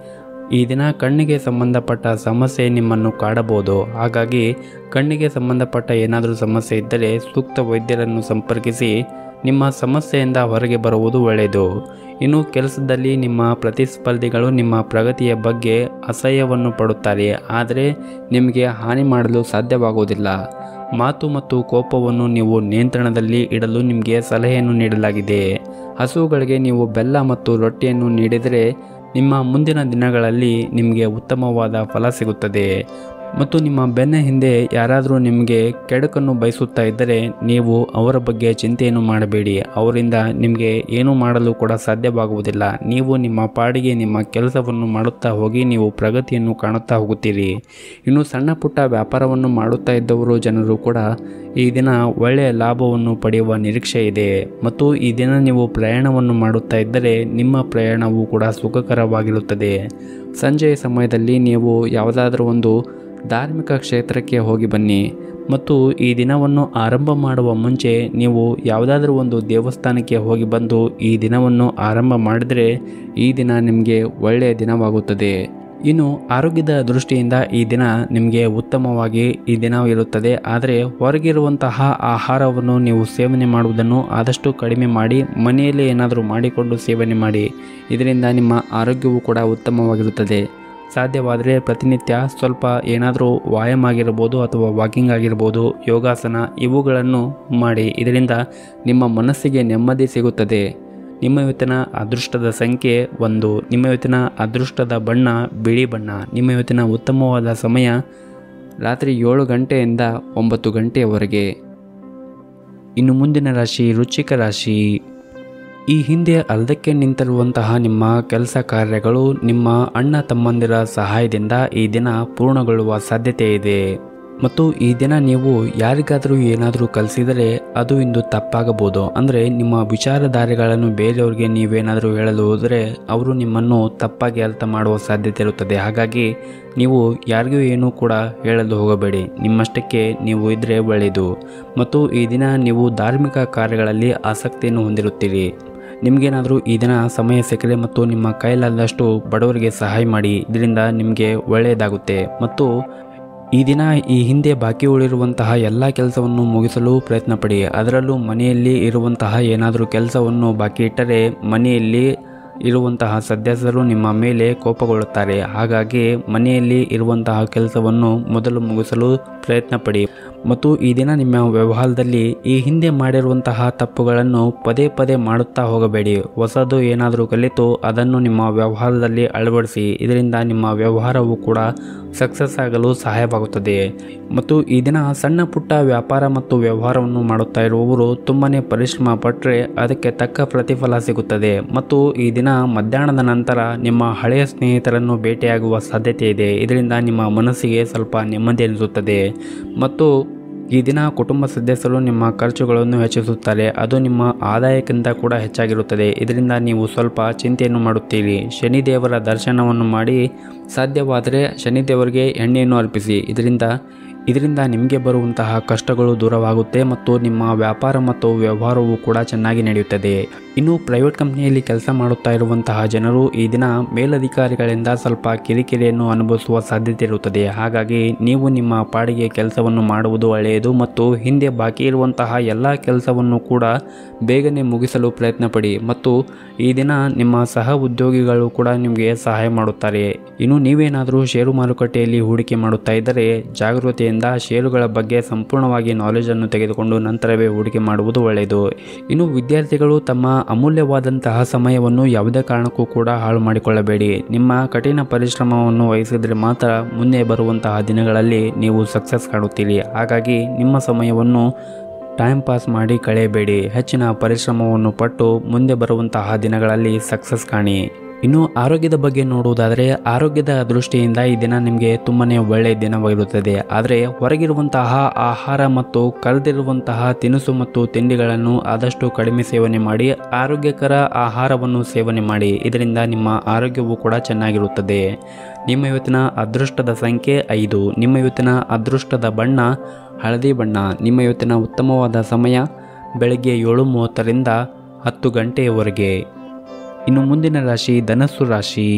ಈ ದಿನ ಕಣ್ಣಿಗೆ ಸಂಬಂಧಪಟ್ಟ ಸಮಸ್ಯೆ ನಿಮ್ಮನ್ನು ಕಾಡಬಹುದು. ಹಾಗಾಗಿ ಕಣ್ಣಿಗೆ ಸಂಬಂಧಪಟ್ಟ ಏನಾದರೂ ಸಮಸ್ಯೆ ಇದ್ದರೆ ಸೂಕ್ತ ವೈದ್ಯರನ್ನು ಸಂಪರ್ಕಿಸಿ ನಿಮ್ಮ ಸಮಸ್ಯೆಯಿಂದ ಹೊರಗೆ ಬರುವುದು ಒಳ್ಳೆಯದು. ಇನ್ನು ಕೆಲಸದಲ್ಲಿ ನಿಮ್ಮ ಪ್ರತಿಸ್ಪರ್ಧಿಗಳು ನಿಮ್ಮ ಪ್ರಗತಿಯ ಬಗ್ಗೆ ಅಸಹ್ಯವನ್ನು ಪಡುತ್ತಾರೆ, ಆದರೆ ನಿಮಗೆ ಹಾನಿ ಮಾಡಲು ಸಾಧ್ಯವಾಗುವುದಿಲ್ಲ. ಮಾತು ಮತ್ತು ಕೋಪವನ್ನು ನೀವು ನಿಯಂತ್ರಣದಲ್ಲಿ ಇಡಲು ನಿಮಗೆ ಸಲಹೆಯನ್ನು ನೀಡಲಾಗಿದೆ. ಹಸುಗಳಿಗೆ ನೀವು ಬೆಲ್ಲ ಮತ್ತು ರೊಟ್ಟಿಯನ್ನು ನೀಡಿದರೆ ನಿಮ್ಮ ಮುಂದಿನ ದಿನಗಳಲ್ಲಿ ನಿಮಗೆ ಉತ್ತಮವಾದ ಫಲ ಸಿಗುತ್ತದೆ. ಮತ್ತು ನಿಮ್ಮ ಬೆನ್ನ ಹಿಂದೆ ಯಾರಾದರೂ ನಿಮಗೆ ಕೆಡುಕನ್ನು ಬಯಸುತ್ತಾ ಇದ್ದರೆ ನೀವು ಅವರ ಬಗ್ಗೆ ಚಿಂತೆಯನ್ನು ಮಾಡಬೇಡಿ. ಅವರಿಂದ ನಿಮಗೆ ಏನೂ ಮಾಡಲು ಕೂಡ ಸಾಧ್ಯವಾಗುವುದಿಲ್ಲ. ನೀವು ನಿಮ್ಮ ಪಾಡಿಗೆ ನಿಮ್ಮ ಕೆಲಸವನ್ನು ಮಾಡುತ್ತಾ ಹೋಗಿ ನೀವು ಪ್ರಗತಿಯನ್ನು ಕಾಣುತ್ತಾ ಹೋಗುತ್ತೀರಿ. ಇನ್ನು ಸಣ್ಣ ಪುಟ್ಟ ವ್ಯಾಪಾರವನ್ನು ಮಾಡುತ್ತಾ ಇದ್ದವರು ಜನರು ಕೂಡ ಈ ದಿನ ಒಳ್ಳೆಯ ಲಾಭವನ್ನು ಪಡೆಯುವ ನಿರೀಕ್ಷೆ ಇದೆ. ಮತ್ತು ಈ ದಿನ ನೀವು ಪ್ರಯಾಣವನ್ನು ಮಾಡುತ್ತಾ ಇದ್ದರೆ ನಿಮ್ಮ ಪ್ರಯಾಣವು ಕೂಡ ಸುಖಕರವಾಗಿರುತ್ತದೆ. ಸಂಜೆಯ ಸಮಯದಲ್ಲಿ ನೀವು ಯಾವುದಾದ್ರೂ ಒಂದು ಧಾರ್ಮಿಕ ಕ್ಷೇತ್ರಕ್ಕೆ ಹೋಗಿ ಬನ್ನಿ. ಮತ್ತು ಈ ದಿನವನ್ನು ಆರಂಭ ಮಾಡುವ ಮುಂಚೆ ನೀವು ಯಾವುದಾದ್ರೂ ಒಂದು ದೇವಸ್ಥಾನಕ್ಕೆ ಹೋಗಿ ಬಂದು ಈ ದಿನವನ್ನು ಆರಂಭ ಮಾಡಿದರೆ ಈ ದಿನ ನಿಮಗೆ ಒಳ್ಳೆಯ ದಿನವಾಗುತ್ತದೆ. ಇನ್ನು ಆರೋಗ್ಯದ ದೃಷ್ಟಿಯಿಂದ ಈ ದಿನ ನಿಮಗೆ ಉತ್ತಮವಾಗಿ ಈ ದಿನ ಇರುತ್ತದೆ. ಆದರೆ ಹೊರಗಿರುವಂತಹ ಆಹಾರವನ್ನು ನೀವು ಸೇವನೆ ಮಾಡುವುದನ್ನು ಆದಷ್ಟು ಕಡಿಮೆ ಮಾಡಿ ಮನೆಯಲ್ಲೇ ಏನಾದರೂ ಮಾಡಿಕೊಂಡು ಸೇವನೆ ಮಾಡಿ. ಇದರಿಂದ ನಿಮ್ಮ ಆರೋಗ್ಯವು ಕೂಡ ಉತ್ತಮವಾಗಿರುತ್ತದೆ. ಸಾಧ್ಯವಾದರೆ ಪ್ರತಿನಿತ್ಯ ಸ್ವಲ್ಪ ಏನಾದರೂ ವ್ಯಾಯಾಮ ಆಗಿರ್ಬೋದು ಅಥವಾ ವಾಕಿಂಗ್ ಆಗಿರ್ಬೋದು, ಯೋಗಾಸನ ಇವುಗಳನ್ನು ಮಾಡಿ. ಇದರಿಂದ ನಿಮ್ಮ ಮನಸ್ಸಿಗೆ ನೆಮ್ಮದಿ ಸಿಗುತ್ತದೆ. ನಿಮ್ಮ ಇವತ್ತಿನ ಅದೃಷ್ಟದ ಸಂಖ್ಯೆ 1. ನಿಮ್ಮ ಇವತ್ತಿನ ಅದೃಷ್ಟದ ಬಣ್ಣ ಬಿಳಿ ಬಣ್ಣ. ನಿಮ್ಮ ಇವತ್ತಿನ ಉತ್ತಮವಾದ ಸಮಯ ರಾತ್ರಿ 7 ಗಂಟೆಯಿಂದ 9 ಗಂಟೆಯವರೆಗೆ. ಇನ್ನು ಮುಂದಿನ ರಾಶಿ ವೃಶ್ಚಿಕ ರಾಶಿ. ಈ ಹಿಂದೆ ಅರ್ಧಕ್ಕೆ ನಿಂತಿರುವಂತಹ ನಿಮ್ಮ ಕೆಲಸ ಕಾರ್ಯಗಳು ನಿಮ್ಮ ಅಣ್ಣ ತಮ್ಮಂದಿರ ಸಹಾಯದಿಂದ ಈ ದಿನ ಪೂರ್ಣಗೊಳ್ಳುವ ಸಾಧ್ಯತೆ ಇದೆ. ಮತ್ತು ಈ ದಿನ ನೀವು ಯಾರಿಗಾದರೂ ಏನಾದರೂ ಕಲಿಸಿದರೆ ಅದು ಇಂದು ತಪ್ಪಾಗಬಹುದು. ಅಂದರೆ ನಿಮ್ಮ ವಿಚಾರಧಾರೆಗಳನ್ನು ಬೇರೆಯವರಿಗೆ ನೀವೇನಾದರೂ ಹೇಳಲು ಹೋದರೆ ಅವರು ನಿಮ್ಮನ್ನು ತಪ್ಪಾಗಿ ಅರ್ಥ ಮಾಡುವ ಸಾಧ್ಯತೆ ಇರುತ್ತದೆ. ಹಾಗಾಗಿ ನೀವು ಯಾರಿಗೂ ಏನೂ ಕೂಡ ಹೇಳಲು ಹೋಗಬೇಡಿ. ನಿಮ್ಮಷ್ಟಕ್ಕೆ ನೀವು ಇದ್ದರೆ ಒಳ್ಳೆಯದು. ಮತ್ತು ಈ ದಿನ ನೀವು ಧಾರ್ಮಿಕ ಕಾರ್ಯಗಳಲ್ಲಿ ಆಸಕ್ತಿಯನ್ನು ಹೊಂದಿರುತ್ತೀರಿ. ನಿಮಗೇನಾದರೂ ಈ ದಿನ ಸಮಯ ಸಿಕ್ಕರೆ ಮತ್ತು ನಿಮ್ಮ ಕೈಲಾದಷ್ಟು ಬಡವರಿಗೆ ಸಹಾಯ ಮಾಡಿ. ಇದರಿಂದ ನಿಮಗೆ ಒಳ್ಳೆಯದಾಗುತ್ತೆ. ಮತ್ತು ಈ ದಿನ ಈ ಹಿಂದೆ ಬಾಕಿ ಉಳಿರುವಂತಹ ಎಲ್ಲ ಕೆಲಸವನ್ನು ಮುಗಿಸಲು ಪ್ರಯತ್ನಪಡಿ. ಅದರಲ್ಲೂ ಮನೆಯಲ್ಲಿ ಇರುವಂತಹ ಏನಾದರೂ ಕೆಲಸವನ್ನು ಬಾಕಿ ಇಟ್ಟರೆ ಮನೆಯಲ್ಲಿ ಇರುವಂತಹ ಸದಸ್ಯರು ನಿಮ್ಮ ಮೇಲೆ ಕೋಪಗೊಳ್ಳುತ್ತಾರೆ. ಹಾಗಾಗಿ ಮನೆಯಲ್ಲಿ ಇರುವಂತಹ ಕೆಲಸವನ್ನು ಮೊದಲು ಮುಗಿಸಲು ಪ್ರಯತ್ನಪಡಿ. ಮತ್ತು ಈ ದಿನ ನಿಮ್ಮ ವ್ಯವಹಾರದಲ್ಲಿ ಈ ಹಿಂದೆ ಮಾಡಿರುವಂತಹ ತಪ್ಪುಗಳನ್ನು ಪದೇ ಪದೇ ಮಾಡುತ್ತಾ ಹೋಗಬೇಡಿ. ಹೊಸದು ಏನಾದರೂ ಕಲಿತು ಅದನ್ನು ನಿಮ್ಮ ವ್ಯವಹಾರದಲ್ಲಿ ಅಳವಡಿಸಿ. ಇದರಿಂದ ನಿಮ್ಮ ವ್ಯವಹಾರವು ಕೂಡ ಸಕ್ಸಸ್ ಆಗಲು ಸಹಾಯವಾಗುತ್ತದೆ. ಮತ್ತು ಈ ದಿನ ಸಣ್ಣ ಪುಟ್ಟ ವ್ಯಾಪಾರ ಮತ್ತು ವ್ಯವಹಾರವನ್ನು ಮಾಡುತ್ತಾ ಇರುವವರು ತುಂಬಾ ಪರಿಶ್ರಮ ಪಟ್ಟರೆ ಅದಕ್ಕೆ ತಕ್ಕ ಪ್ರತಿಫಲ ಸಿಗುತ್ತದೆ. ಮತ್ತು ಈ ದಿನ ಮಧ್ಯಾಹ್ನದ ನಂತರ ನಿಮ್ಮ ಹಳೆಯ ಸ್ನೇಹಿತರನ್ನು ಭೇಟಿಯಾಗುವ ಸಾಧ್ಯತೆ ಇದೆ. ಇದರಿಂದ ನಿಮ್ಮ ಮನಸ್ಸಿಗೆ ಸ್ವಲ್ಪ ನೆಮ್ಮದಿ ಅನಿಸುತ್ತದೆ. ಮತ್ತು ಈ ದಿನ ಕುಟುಂಬ ಸದಸ್ಯರು ನಿಮ್ಮ ಖರ್ಚುಗಳನ್ನು ಹೆಚ್ಚಿಸುತ್ತಾರೆ. ಅದು ನಿಮ್ಮ ಆದಾಯಕ್ಕಿಂತ ಕೂಡ ಹೆಚ್ಚಾಗಿರುತ್ತದೆ. ಇದರಿಂದ ನೀವು ಸ್ವಲ್ಪ ಚಿಂತೆಯನ್ನು ಮಾಡುತ್ತೀರಿ. ಶನಿದೇವರ ದರ್ಶನವನ್ನು ಮಾಡಿ, ಸಾಧ್ಯವಾದರೆ ಶನಿದೇವರಿಗೆ ಎಣ್ಣೆಯನ್ನು ಅರ್ಪಿಸಿ. ಇದರಿಂದ ನಿಮಗೆ ಬರುವಂತಹ ಕಷ್ಟಗಳು ದೂರವಾಗುತ್ತೆ ಮತ್ತು ನಿಮ್ಮ ವ್ಯಾಪಾರ ಮತ್ತು ವ್ಯವಹಾರವು ಕೂಡ ಚೆನ್ನಾಗಿ ನಡೆಯುತ್ತದೆ. ಇನ್ನು ಪ್ರೈವೇಟ್ ಕಂಪ್ನಿಯಲ್ಲಿ ಕೆಲಸ ಮಾಡುತ್ತಾ ಇರುವಂತಹ ಜನರು ಈ ದಿನ ಮೇಲಧಿಕಾರಿಗಳಿಂದ ಸ್ವಲ್ಪ ಕಿರಿಕಿರಿಯನ್ನು ಅನುಭವಿಸುವ ಸಾಧ್ಯತೆ ಇರುತ್ತದೆ. ಹಾಗಾಗಿ ನೀವು ನಿಮ್ಮ ಪಾಡಿಗೆ ಕೆಲಸವನ್ನು ಮಾಡುವುದು ಒಳ್ಳೆಯದು. ಮತ್ತು ಹಿಂದೆ ಬಾಕಿ ಇರುವಂತಹ ಎಲ್ಲ ಕೆಲಸವನ್ನು ಕೂಡ ಬೇಗನೆ ಮುಗಿಸಲು ಪ್ರಯತ್ನಪಡಿ. ಮತ್ತು ಈ ದಿನ ನಿಮ್ಮ ಸಹ ಉದ್ಯೋಗಿಗಳು ಕೂಡ ನಿಮಗೆ ಸಹಾಯ ಮಾಡುತ್ತಾರೆ. ಇನ್ನು ನೀವೇನಾದರೂ ಷೇರು ಮಾರುಕಟ್ಟೆಯಲ್ಲಿ ಹೂಡಿಕೆ ಮಾಡುತ್ತಾ ಇದ್ದರೆ ಜಾಗೃತಿಯಿಂದ ಷೇರುಗಳ ಬಗ್ಗೆ ಸಂಪೂರ್ಣವಾಗಿ ನಾಲೆಜನ್ನು ತೆಗೆದುಕೊಂಡು ನಂತರವೇ ಹೂಡಿಕೆ ಮಾಡುವುದು ಒಳ್ಳೆಯದು. ಇನ್ನು ವಿದ್ಯಾರ್ಥಿಗಳು ತಮ್ಮ ಅಮೂಲ್ಯವಾದಂತಹ ಸಮಯವನ್ನು ಯಾವುದೇ ಕಾರಣಕ್ಕೂ ಕೂಡ ಹಾಳು ಮಾಡಿಕೊಳ್ಳಬೇಡಿ. ನಿಮ್ಮ ಕಠಿಣ ಪರಿಶ್ರಮವನ್ನು ವಹಿಸಿದರೆ ಮಾತ್ರ ಮುಂದೆ ಬರುವಂತಹ ದಿನಗಳಲ್ಲಿ ನೀವು ಸಕ್ಸಸ್ ಕಾಣುತ್ತೀರಿ. ಹಾಗಾಗಿ ನಿಮ್ಮ ಸಮಯವನ್ನು ಟೈಮ್ ಪಾಸ್ ಮಾಡಿ ಕಳೆಯಬೇಡಿ. ಹೆಚ್ಚಿನ ಪರಿಶ್ರಮವನ್ನು ಪಟ್ಟು ಮುಂದೆ ಬರುವಂತಹ ದಿನಗಳಲ್ಲಿ ಸಕ್ಸಸ್ ಕಾಣಿ. ಇನ್ನು ಆರೋಗ್ಯದ ಬಗ್ಗೆ ನೋಡುವುದಾದರೆ ಆರೋಗ್ಯದ ದೃಷ್ಟಿಯಿಂದ ಈ ದಿನ ನಿಮಗೆ ತುಂಬಾ ಒಳ್ಳೆಯ ದಿನವಾಗಿರುತ್ತದೆ. ಆದರೆ ಹೊರಗಿರುವಂತಹ ಆಹಾರ ಮತ್ತು ಕರೆದಿರುವಂತಹ ತಿನಿಸು ಮತ್ತು ತಿಂಡಿಗಳನ್ನು ಆದಷ್ಟು ಕಡಿಮೆ ಸೇವನೆ ಮಾಡಿ. ಆರೋಗ್ಯಕರ ಆಹಾರವನ್ನು ಸೇವನೆ ಮಾಡಿ. ಇದರಿಂದ ನಿಮ್ಮ ಆರೋಗ್ಯವು ಕೂಡ ಚೆನ್ನಾಗಿರುತ್ತದೆ. ನಿಮ್ಮ ಇವತ್ತಿನ ಅದೃಷ್ಟದ ಸಂಖ್ಯೆ 5. ನಿಮ್ಮ ಇವತ್ತಿನ ಅದೃಷ್ಟದ ಬಣ್ಣ ಹಳದಿ ಬಣ್ಣ. ನಿಮ್ಮ ಇವತ್ತಿನ ಉತ್ತಮವಾದ ಸಮಯ ಬೆಳಗ್ಗೆ 7:30ರಿಂದ 10 ಗಂಟೆಯವರೆಗೆ. ಇನ್ನು ಮುಂದಿನ ರಾಶಿ ಧನಸ್ಸು ರಾಶಿ.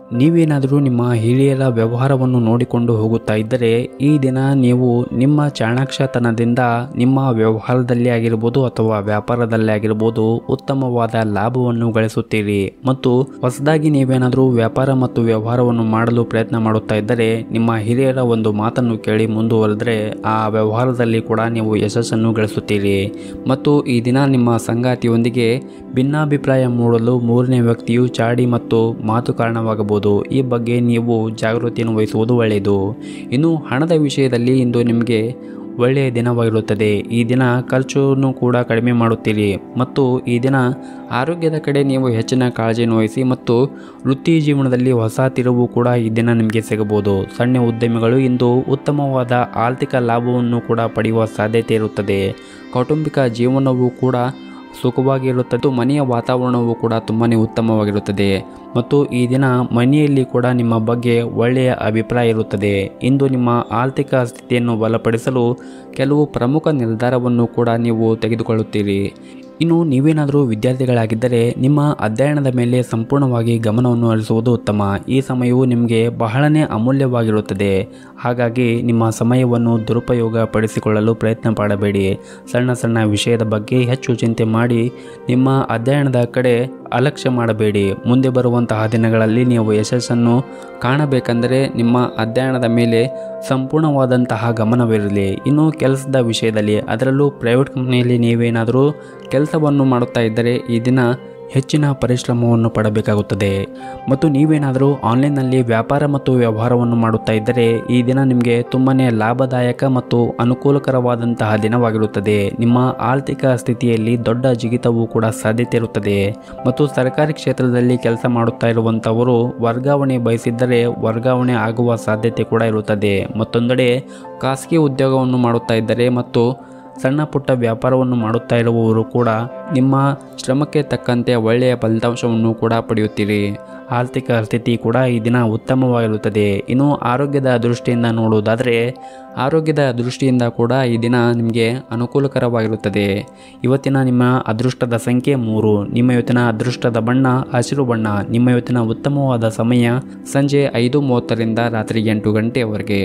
ನೀವೇನಾದರೂ ನಿಮ್ಮ ಹಿರಿಯರ ವ್ಯವಹಾರವನ್ನು ನೋಡಿಕೊಂಡು ಹೋಗುತ್ತಾ ಇದ್ದರೆ ಈ ದಿನ ನೀವು ನಿಮ್ಮ ಚಾಣಾಕ್ಷತನದಿಂದ ನಿಮ್ಮ ವ್ಯವಹಾರದಲ್ಲಿ ಆಗಿರ್ಬೋದು ಅಥವಾ ವ್ಯಾಪಾರದಲ್ಲಿ ಆಗಿರ್ಬೋದು ಉತ್ತಮವಾದ ಲಾಭವನ್ನು ಗಳಿಸುತ್ತೀರಿ. ಮತ್ತು ಹೊಸದಾಗಿ ನೀವೇನಾದರೂ ವ್ಯಾಪಾರ ಮತ್ತು ವ್ಯವಹಾರವನ್ನು ಮಾಡಲು ಪ್ರಯತ್ನ ಮಾಡುತ್ತಾ ಇದ್ದರೆ ನಿಮ್ಮ ಹಿರಿಯರ ಒಂದು ಮಾತನ್ನು ಕೇಳಿ ಮುಂದುವರೆದರೆ ಆ ವ್ಯವಹಾರದಲ್ಲಿ ಕೂಡ ನೀವು ಯಶಸ್ಸನ್ನು ಗಳಿಸುತ್ತೀರಿ. ಮತ್ತು ಈ ದಿನ ನಿಮ್ಮ ಸಂಗಾತಿಯೊಂದಿಗೆ ಭಿನ್ನಾಭಿಪ್ರಾಯ ಮೂಡಲು ಮೂರನೇ ವ್ಯಕ್ತಿಯು ಚಾಡಿ ಮತ್ತು ಮಾತು ಕಾರಣವಾಗಬಹುದು. ಈ ಬಗ್ಗೆ ನೀವು ಜಾಗೃತಿಯನ್ನು ವಹಿಸುವುದು ಒಳ್ಳೆಯದು. ಇನ್ನು ಹಣದ ವಿಷಯದಲ್ಲಿ ಇಂದು ನಿಮಗೆ ಒಳ್ಳೆಯ ದಿನವಾಗಿರುತ್ತದೆ. ಈ ದಿನ ಖರ್ಚನ್ನು ಕೂಡ ಕಡಿಮೆ ಮಾಡುತ್ತೀರಿ ಮತ್ತು ಈ ದಿನ ಆರೋಗ್ಯದ ಕಡೆ ನೀವು ಹೆಚ್ಚಿನ ಕಾಳಜಿಯನ್ನು ವಹಿಸಿ ಮತ್ತು ವೃತ್ತಿ ಜೀವನದಲ್ಲಿ ಹೊಸ ತಿರುವು ಕೂಡ ಈ ದಿನ ನಿಮಗೆ ಸಿಗಬಹುದು. ಸಣ್ಣ ಉದ್ಯಮಿಗಳು ಇಂದು ಉತ್ತಮವಾದ ಆರ್ಥಿಕ ಲಾಭವನ್ನು ಕೂಡ ಪಡೆಯುವ ಸಾಧ್ಯತೆ ಇರುತ್ತದೆ. ಕೌಟುಂಬಿಕ ಜೀವನವು ಕೂಡ ಸುಖವಾಗಿರುತ್ತದೆ. ಮನೆಯ ವಾತಾವರಣವು ಕೂಡ ತುಂಬಾ ಉತ್ತಮವಾಗಿರುತ್ತದೆ ಮತ್ತು ಈ ದಿನ ಮನೆಯಲ್ಲಿ ಕೂಡ ನಿಮ್ಮ ಬಗ್ಗೆ ಒಳ್ಳೆಯ ಅಭಿಪ್ರಾಯ ಇರುತ್ತದೆ. ಇಂದು ನಿಮ್ಮ ಆರ್ಥಿಕ ಸ್ಥಿತಿಯನ್ನು ಬಲಪಡಿಸಲು ಕೆಲವು ಪ್ರಮುಖ ನಿರ್ಧಾರವನ್ನು ಕೂಡ ನೀವು ತೆಗೆದುಕೊಳ್ಳುತ್ತೀರಿ. ಇನ್ನು ನೀವೇನಾದರೂ ವಿದ್ಯಾರ್ಥಿಗಳಾಗಿದ್ದರೆ ನಿಮ್ಮ ಅಧ್ಯಯನದ ಮೇಲೆ ಸಂಪೂರ್ಣವಾಗಿ ಗಮನವನ್ನು ಹರಿಸುವುದು ಉತ್ತಮ. ಈ ಸಮಯವು ನಿಮಗೆ ಬಹಳನೇ ಅಮೂಲ್ಯವಾಗಿರುತ್ತದೆ. ಹಾಗಾಗಿ ನಿಮ್ಮ ಸಮಯವನ್ನು ದುರುಪಯೋಗ ಪಡಿಸಿಕೊಳ್ಳಲು ಪ್ರಯತ್ನ ಪಡಬೇಡಿ. ಸಣ್ಣ ಸಣ್ಣ ವಿಷಯದ ಬಗ್ಗೆ ಹೆಚ್ಚು ಚಿಂತೆ ಮಾಡಿ ನಿಮ್ಮ ಅಧ್ಯಯನದ ಕಡೆ ಅಲಕ್ಷ್ಯ ಮಾಡಬೇಡಿ. ಮುಂದೆ ಬರುವಂತಹ ದಿನಗಳಲ್ಲಿ ನೀವು ಯಶಸ್ಸನ್ನು ಕಾಣಬೇಕೆಂದರೆ ನಿಮ್ಮ ಅಧ್ಯಯನದ ಮೇಲೆ ಸಂಪೂರ್ಣವಾದಂತಹ ಗಮನವಿರಲಿ. ಇನ್ನು ಕೆಲಸದ ವಿಷಯದಲ್ಲಿ, ಅದರಲ್ಲೂ ಪ್ರೈವೇಟ್ ಕಂಪ್ನಿಯಲ್ಲಿ ನೀವೇನಾದರೂ ಕೆಲಸವನ್ನು ಮಾಡುತ್ತಾ ಇದ್ದರೆ ಈ ದಿನ ಹೆಚ್ಚಿನ ಪರಿಶ್ರಮವನ್ನು ಪಡಬೇಕಾಗುತ್ತದೆ. ಮತ್ತು ನೀವೇನಾದರೂ ಆನ್ಲೈನ್ನಲ್ಲಿ ವ್ಯಾಪಾರ ಮತ್ತು ವ್ಯವಹಾರವನ್ನು ಮಾಡುತ್ತಾ ಇದ್ದರೆ ಈ ದಿನ ನಿಮಗೆ ತುಂಬಾ ಲಾಭದಾಯಕ ಮತ್ತು ಅನುಕೂಲಕರವಾದಂತಹ ದಿನವಾಗಿರುತ್ತದೆ. ನಿಮ್ಮ ಆರ್ಥಿಕ ಸ್ಥಿತಿಯಲ್ಲಿ ದೊಡ್ಡ ಜಿಗಿತವೂ ಕೂಡ ಸಾಧ್ಯತೆ ಇರುತ್ತದೆ. ಮತ್ತು ಸರ್ಕಾರಿ ಕ್ಷೇತ್ರದಲ್ಲಿ ಕೆಲಸ ಮಾಡುತ್ತಾ ಇರುವಂಥವರು ವರ್ಗಾವಣೆ ಬಯಸಿದ್ದರೆ ವರ್ಗಾವಣೆ ಆಗುವ ಸಾಧ್ಯತೆ ಕೂಡ ಇರುತ್ತದೆ. ಮತ್ತೊಂದೆಡೆ ಖಾಸಗಿ ಉದ್ಯೋಗವನ್ನು ಮಾಡುತ್ತಾ ಇದ್ದರೆ ಮತ್ತು ಸಣ್ಣ ಪುಟ್ಟ ವ್ಯಾಪಾರವನ್ನು ಮಾಡುತ್ತಾ ಇರುವವರು ಕೂಡ ನಿಮ್ಮ ಶ್ರಮಕ್ಕೆ ತಕ್ಕಂತೆ ಒಳ್ಳೆಯ ಫಲಿತಾಂಶವನ್ನು ಕೂಡ ಪಡೆಯುತ್ತೀರಿ. ಆರ್ಥಿಕ ಸ್ಥಿತಿ ಕೂಡ ಈ ದಿನ ಉತ್ತಮವಾಗಿರುತ್ತದೆ. ಇನ್ನು ಆರೋಗ್ಯದ ದೃಷ್ಟಿಯಿಂದ ನೋಡುವುದಾದರೆ ಆರೋಗ್ಯದ ದೃಷ್ಟಿಯಿಂದ ಕೂಡ ಈ ದಿನ ನಿಮಗೆ ಅನುಕೂಲಕರವಾಗಿರುತ್ತದೆ. ಇವತ್ತಿನ ನಿಮ್ಮ ಅದೃಷ್ಟದ ಸಂಖ್ಯೆ 3. ನಿಮ್ಮ ಇವತ್ತಿನ ಅದೃಷ್ಟದ ಬಣ್ಣ ಹಸಿರು ಬಣ್ಣ. ನಿಮ್ಮ ಇವತ್ತಿನ ಉತ್ತಮವಾದ ಸಮಯ ಸಂಜೆ 5:30ರಿಂದ ರಾತ್ರಿ 8 ಗಂಟೆಯವರೆಗೆ.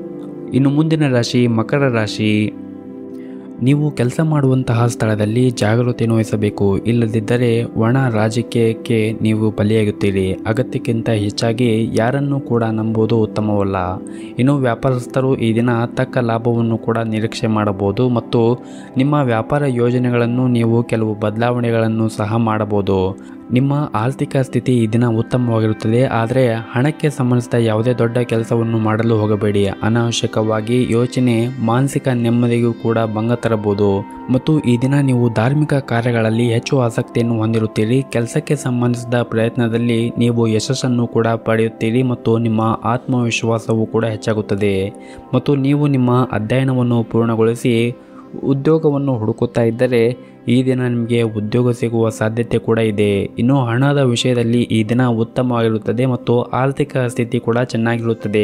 ಇನ್ನು ಮುಂದಿನ ರಾಶಿ ಮಕರ ರಾಶಿ. ನೀವು ಕೆಲಸ ಮಾಡುವಂತಹ ಸ್ಥಳದಲ್ಲಿ ಜಾಗೃತಿಯನ್ನು ವಹಿಸಬೇಕು. ಇಲ್ಲದಿದ್ದರೆ ಒಣ ರಾಜಕೀಯಕ್ಕೆ ನೀವು ಬಲಿಯಾಗುತ್ತೀರಿ. ಅಗತ್ಯಕ್ಕಿಂತ ಹೆಚ್ಚಾಗಿ ಯಾರನ್ನು ಕೂಡ ನಂಬುವುದು ಉತ್ತಮವಲ್ಲ. ಇನ್ನು ವ್ಯಾಪಾರಸ್ಥರು ಈ ದಿನ ತಕ್ಕ ಲಾಭವನ್ನು ಕೂಡ ನಿರೀಕ್ಷೆ ಮಾಡಬಹುದು ಮತ್ತು ನಿಮ್ಮ ವ್ಯಾಪಾರ ಯೋಜನೆಗಳನ್ನು ನೀವು ಕೆಲವು ಬದಲಾವಣೆಗಳನ್ನು ಸಹ ಮಾಡಬಹುದು. ನಿಮ್ಮ ಆರ್ಥಿಕ ಸ್ಥಿತಿ ಈ ದಿನ ಉತ್ತಮವಾಗಿರುತ್ತದೆ. ಆದರೆ ಹಣಕ್ಕೆ ಸಂಬಂಧಿಸಿದ ಯಾವುದೇ ದೊಡ್ಡ ಕೆಲಸವನ್ನು ಮಾಡಲು ಹೋಗಬೇಡಿ. ಅನಾವಶ್ಯಕವಾಗಿ ಯೋಚನೆ ಮಾನಸಿಕ ನೆಮ್ಮದಿಗೂ ಕೂಡ ಭಂಗ ತರಬಹುದು. ಮತ್ತು ಈ ದಿನ ನೀವು ಧಾರ್ಮಿಕ ಕಾರ್ಯಗಳಲ್ಲಿ ಹೆಚ್ಚು ಆಸಕ್ತಿಯನ್ನು ಹೊಂದಿರುತ್ತೀರಿ. ಕೆಲಸಕ್ಕೆ ಸಂಬಂಧಿಸಿದ ಪ್ರಯತ್ನದಲ್ಲಿ ನೀವು ಯಶಸ್ಸನ್ನು ಕೂಡ ಪಡೆಯುತ್ತೀರಿ ಮತ್ತು ನಿಮ್ಮ ಆತ್ಮವಿಶ್ವಾಸವೂ ಕೂಡ ಹೆಚ್ಚಾಗುತ್ತದೆ. ಮತ್ತು ನೀವು ನಿಮ್ಮ ಅಧ್ಯಯನವನ್ನು ಪೂರ್ಣಗೊಳಿಸಿ ಉದ್ಯೋಗವನ್ನು ಹುಡುಕುತ್ತಾ ಇದ್ದರೆ ಈ ದಿನ ನಿಮಗೆ ಉದ್ಯೋಗ ಸಿಗುವ ಸಾಧ್ಯತೆ ಕೂಡ ಇದೆ. ಇನ್ನು ಹಣದ ವಿಷಯದಲ್ಲಿ ಈ ದಿನ ಉತ್ತಮವಾಗಿರುತ್ತದೆ ಮತ್ತು ಆರ್ಥಿಕ ಸ್ಥಿತಿ ಕೂಡ ಚೆನ್ನಾಗಿರುತ್ತದೆ.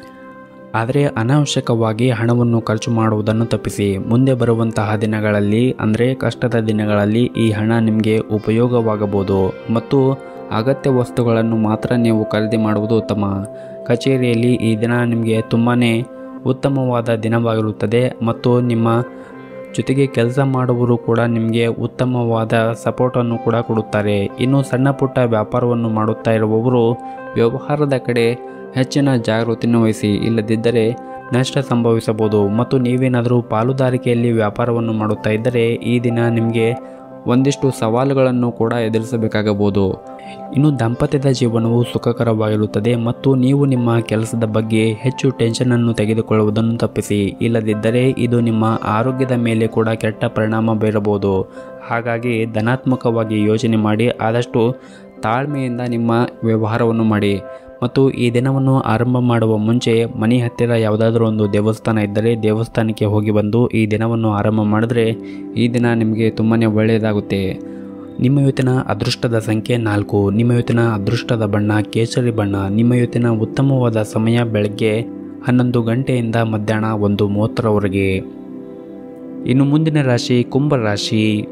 ಆದರೆ ಅನಾವಶ್ಯಕವಾಗಿ ಹಣವನ್ನು ಖರ್ಚು ಮಾಡುವುದನ್ನು ತಪ್ಪಿಸಿ. ಮುಂದೆ ಬರುವಂತಹ ದಿನಗಳಲ್ಲಿ ಅಂದರೆ ಕಷ್ಟದ ದಿನಗಳಲ್ಲಿ ಈ ಹಣ ನಿಮಗೆ ಉಪಯೋಗವಾಗಬಹುದು ಮತ್ತು ಅಗತ್ಯ ವಸ್ತುಗಳನ್ನು ಮಾತ್ರ ನೀವು ಖರೀದಿ ಮಾಡುವುದು ಉತ್ತಮ. ಕಚೇರಿಯಲ್ಲಿ ಈ ದಿನ ನಿಮಗೆ ತುಂಬಾ ಉತ್ತಮವಾದ ದಿನವಾಗಿರುತ್ತದೆ ಮತ್ತು ನಿಮ್ಮ ಜೊತೆಗೆ ಕೆಲಸ ಮಾಡುವವರು ಕೂಡ ನಿಮಗೆ ಉತ್ತಮವಾದ ಸಪೋರ್ಟನ್ನು ಕೂಡ ಕೊಡುತ್ತಾರೆ. ಇನ್ನು ಸಣ್ಣ ಪುಟ್ಟ ವ್ಯಾಪಾರವನ್ನು ಮಾಡುತ್ತಾ ಇರುವವರು ವ್ಯವಹಾರದ ಕಡೆ ಹೆಚ್ಚಿನ ಜಾಗೃತಿಯನ್ನು ವಹಿಸಿ. ಇಲ್ಲದಿದ್ದರೆ ನಷ್ಟ ಸಂಭವಿಸಬಹುದು. ಮತ್ತು ನೀವೇನಾದರೂ ಪಾಲುದಾರಿಕೆಯಲ್ಲಿ ವ್ಯಾಪಾರವನ್ನು ಮಾಡುತ್ತಾ ಇದ್ದರೆ ಈ ದಿನ ನಿಮಗೆ ಒಂದಿಷ್ಟು ಸವಾಲುಗಳನ್ನು ಕೂಡ ಎದುರಿಸಬೇಕಾಗಬಹುದು. ಇನ್ನು ದಾಂಪತ್ಯದ ಜೀವನವು ಸುಖಕರವಾಗಿರುತ್ತದೆ ಮತ್ತು ನೀವು ನಿಮ್ಮ ಕೆಲಸದ ಬಗ್ಗೆ ಹೆಚ್ಚು ಟೆನ್ಷನನ್ನು ತೆಗೆದುಕೊಳ್ಳುವುದನ್ನು ತಪ್ಪಿಸಿ. ಇಲ್ಲದಿದ್ದರೆ ಇದು ನಿಮ್ಮ ಆರೋಗ್ಯದ ಮೇಲೆ ಕೂಡ ಕೆಟ್ಟ ಪರಿಣಾಮ ಬೀರಬಹುದು. ಹಾಗಾಗಿ ಧನಾತ್ಮಕವಾಗಿ ಯೋಚನೆ ಮಾಡಿ ಆದಷ್ಟು ತಾಳ್ಮೆಯಿಂದ ನಿಮ್ಮ ವ್ಯವಹಾರವನ್ನು ಮಾಡಿ. ಮತ್ತು ಈ ದಿನವನ್ನು ಆರಂಭ ಮಾಡುವ ಮುಂಚೆ ಮನೆ ಹತ್ತಿರ ಯಾವುದಾದ್ರೂ ಒಂದು ದೇವಸ್ಥಾನ ಇದ್ದರೆ ದೇವಸ್ಥಾನಕ್ಕೆ ಹೋಗಿ ಬಂದು ಈ ದಿನವನ್ನು ಆರಂಭ ಮಾಡಿದ್ರೆ ಈ ದಿನ ನಿಮಗೆ ತುಂಬಾ ಒಳ್ಳೆಯದಾಗುತ್ತೆ. ನಿಮ್ಮ ಇವತ್ತಿನ ಅದೃಷ್ಟದ ಸಂಖ್ಯೆ 4. ನಿಮ್ಮ ಇವತ್ತಿನ ಅದೃಷ್ಟದ ಬಣ್ಣ ಕೇಸರಿ ಬಣ್ಣ. ನಿಮ್ಮ ಇವತ್ತಿನ ಉತ್ತಮವಾದ ಸಮಯ ಬೆಳಗ್ಗೆ 11 ಗಂಟೆಯಿಂದ ಮಧ್ಯಾಹ್ನ 1:30ರವರೆಗೆ. ಇನ್ನು ಮುಂದಿನ ರಾಶಿ ಕುಂಭ ರಾಶಿ.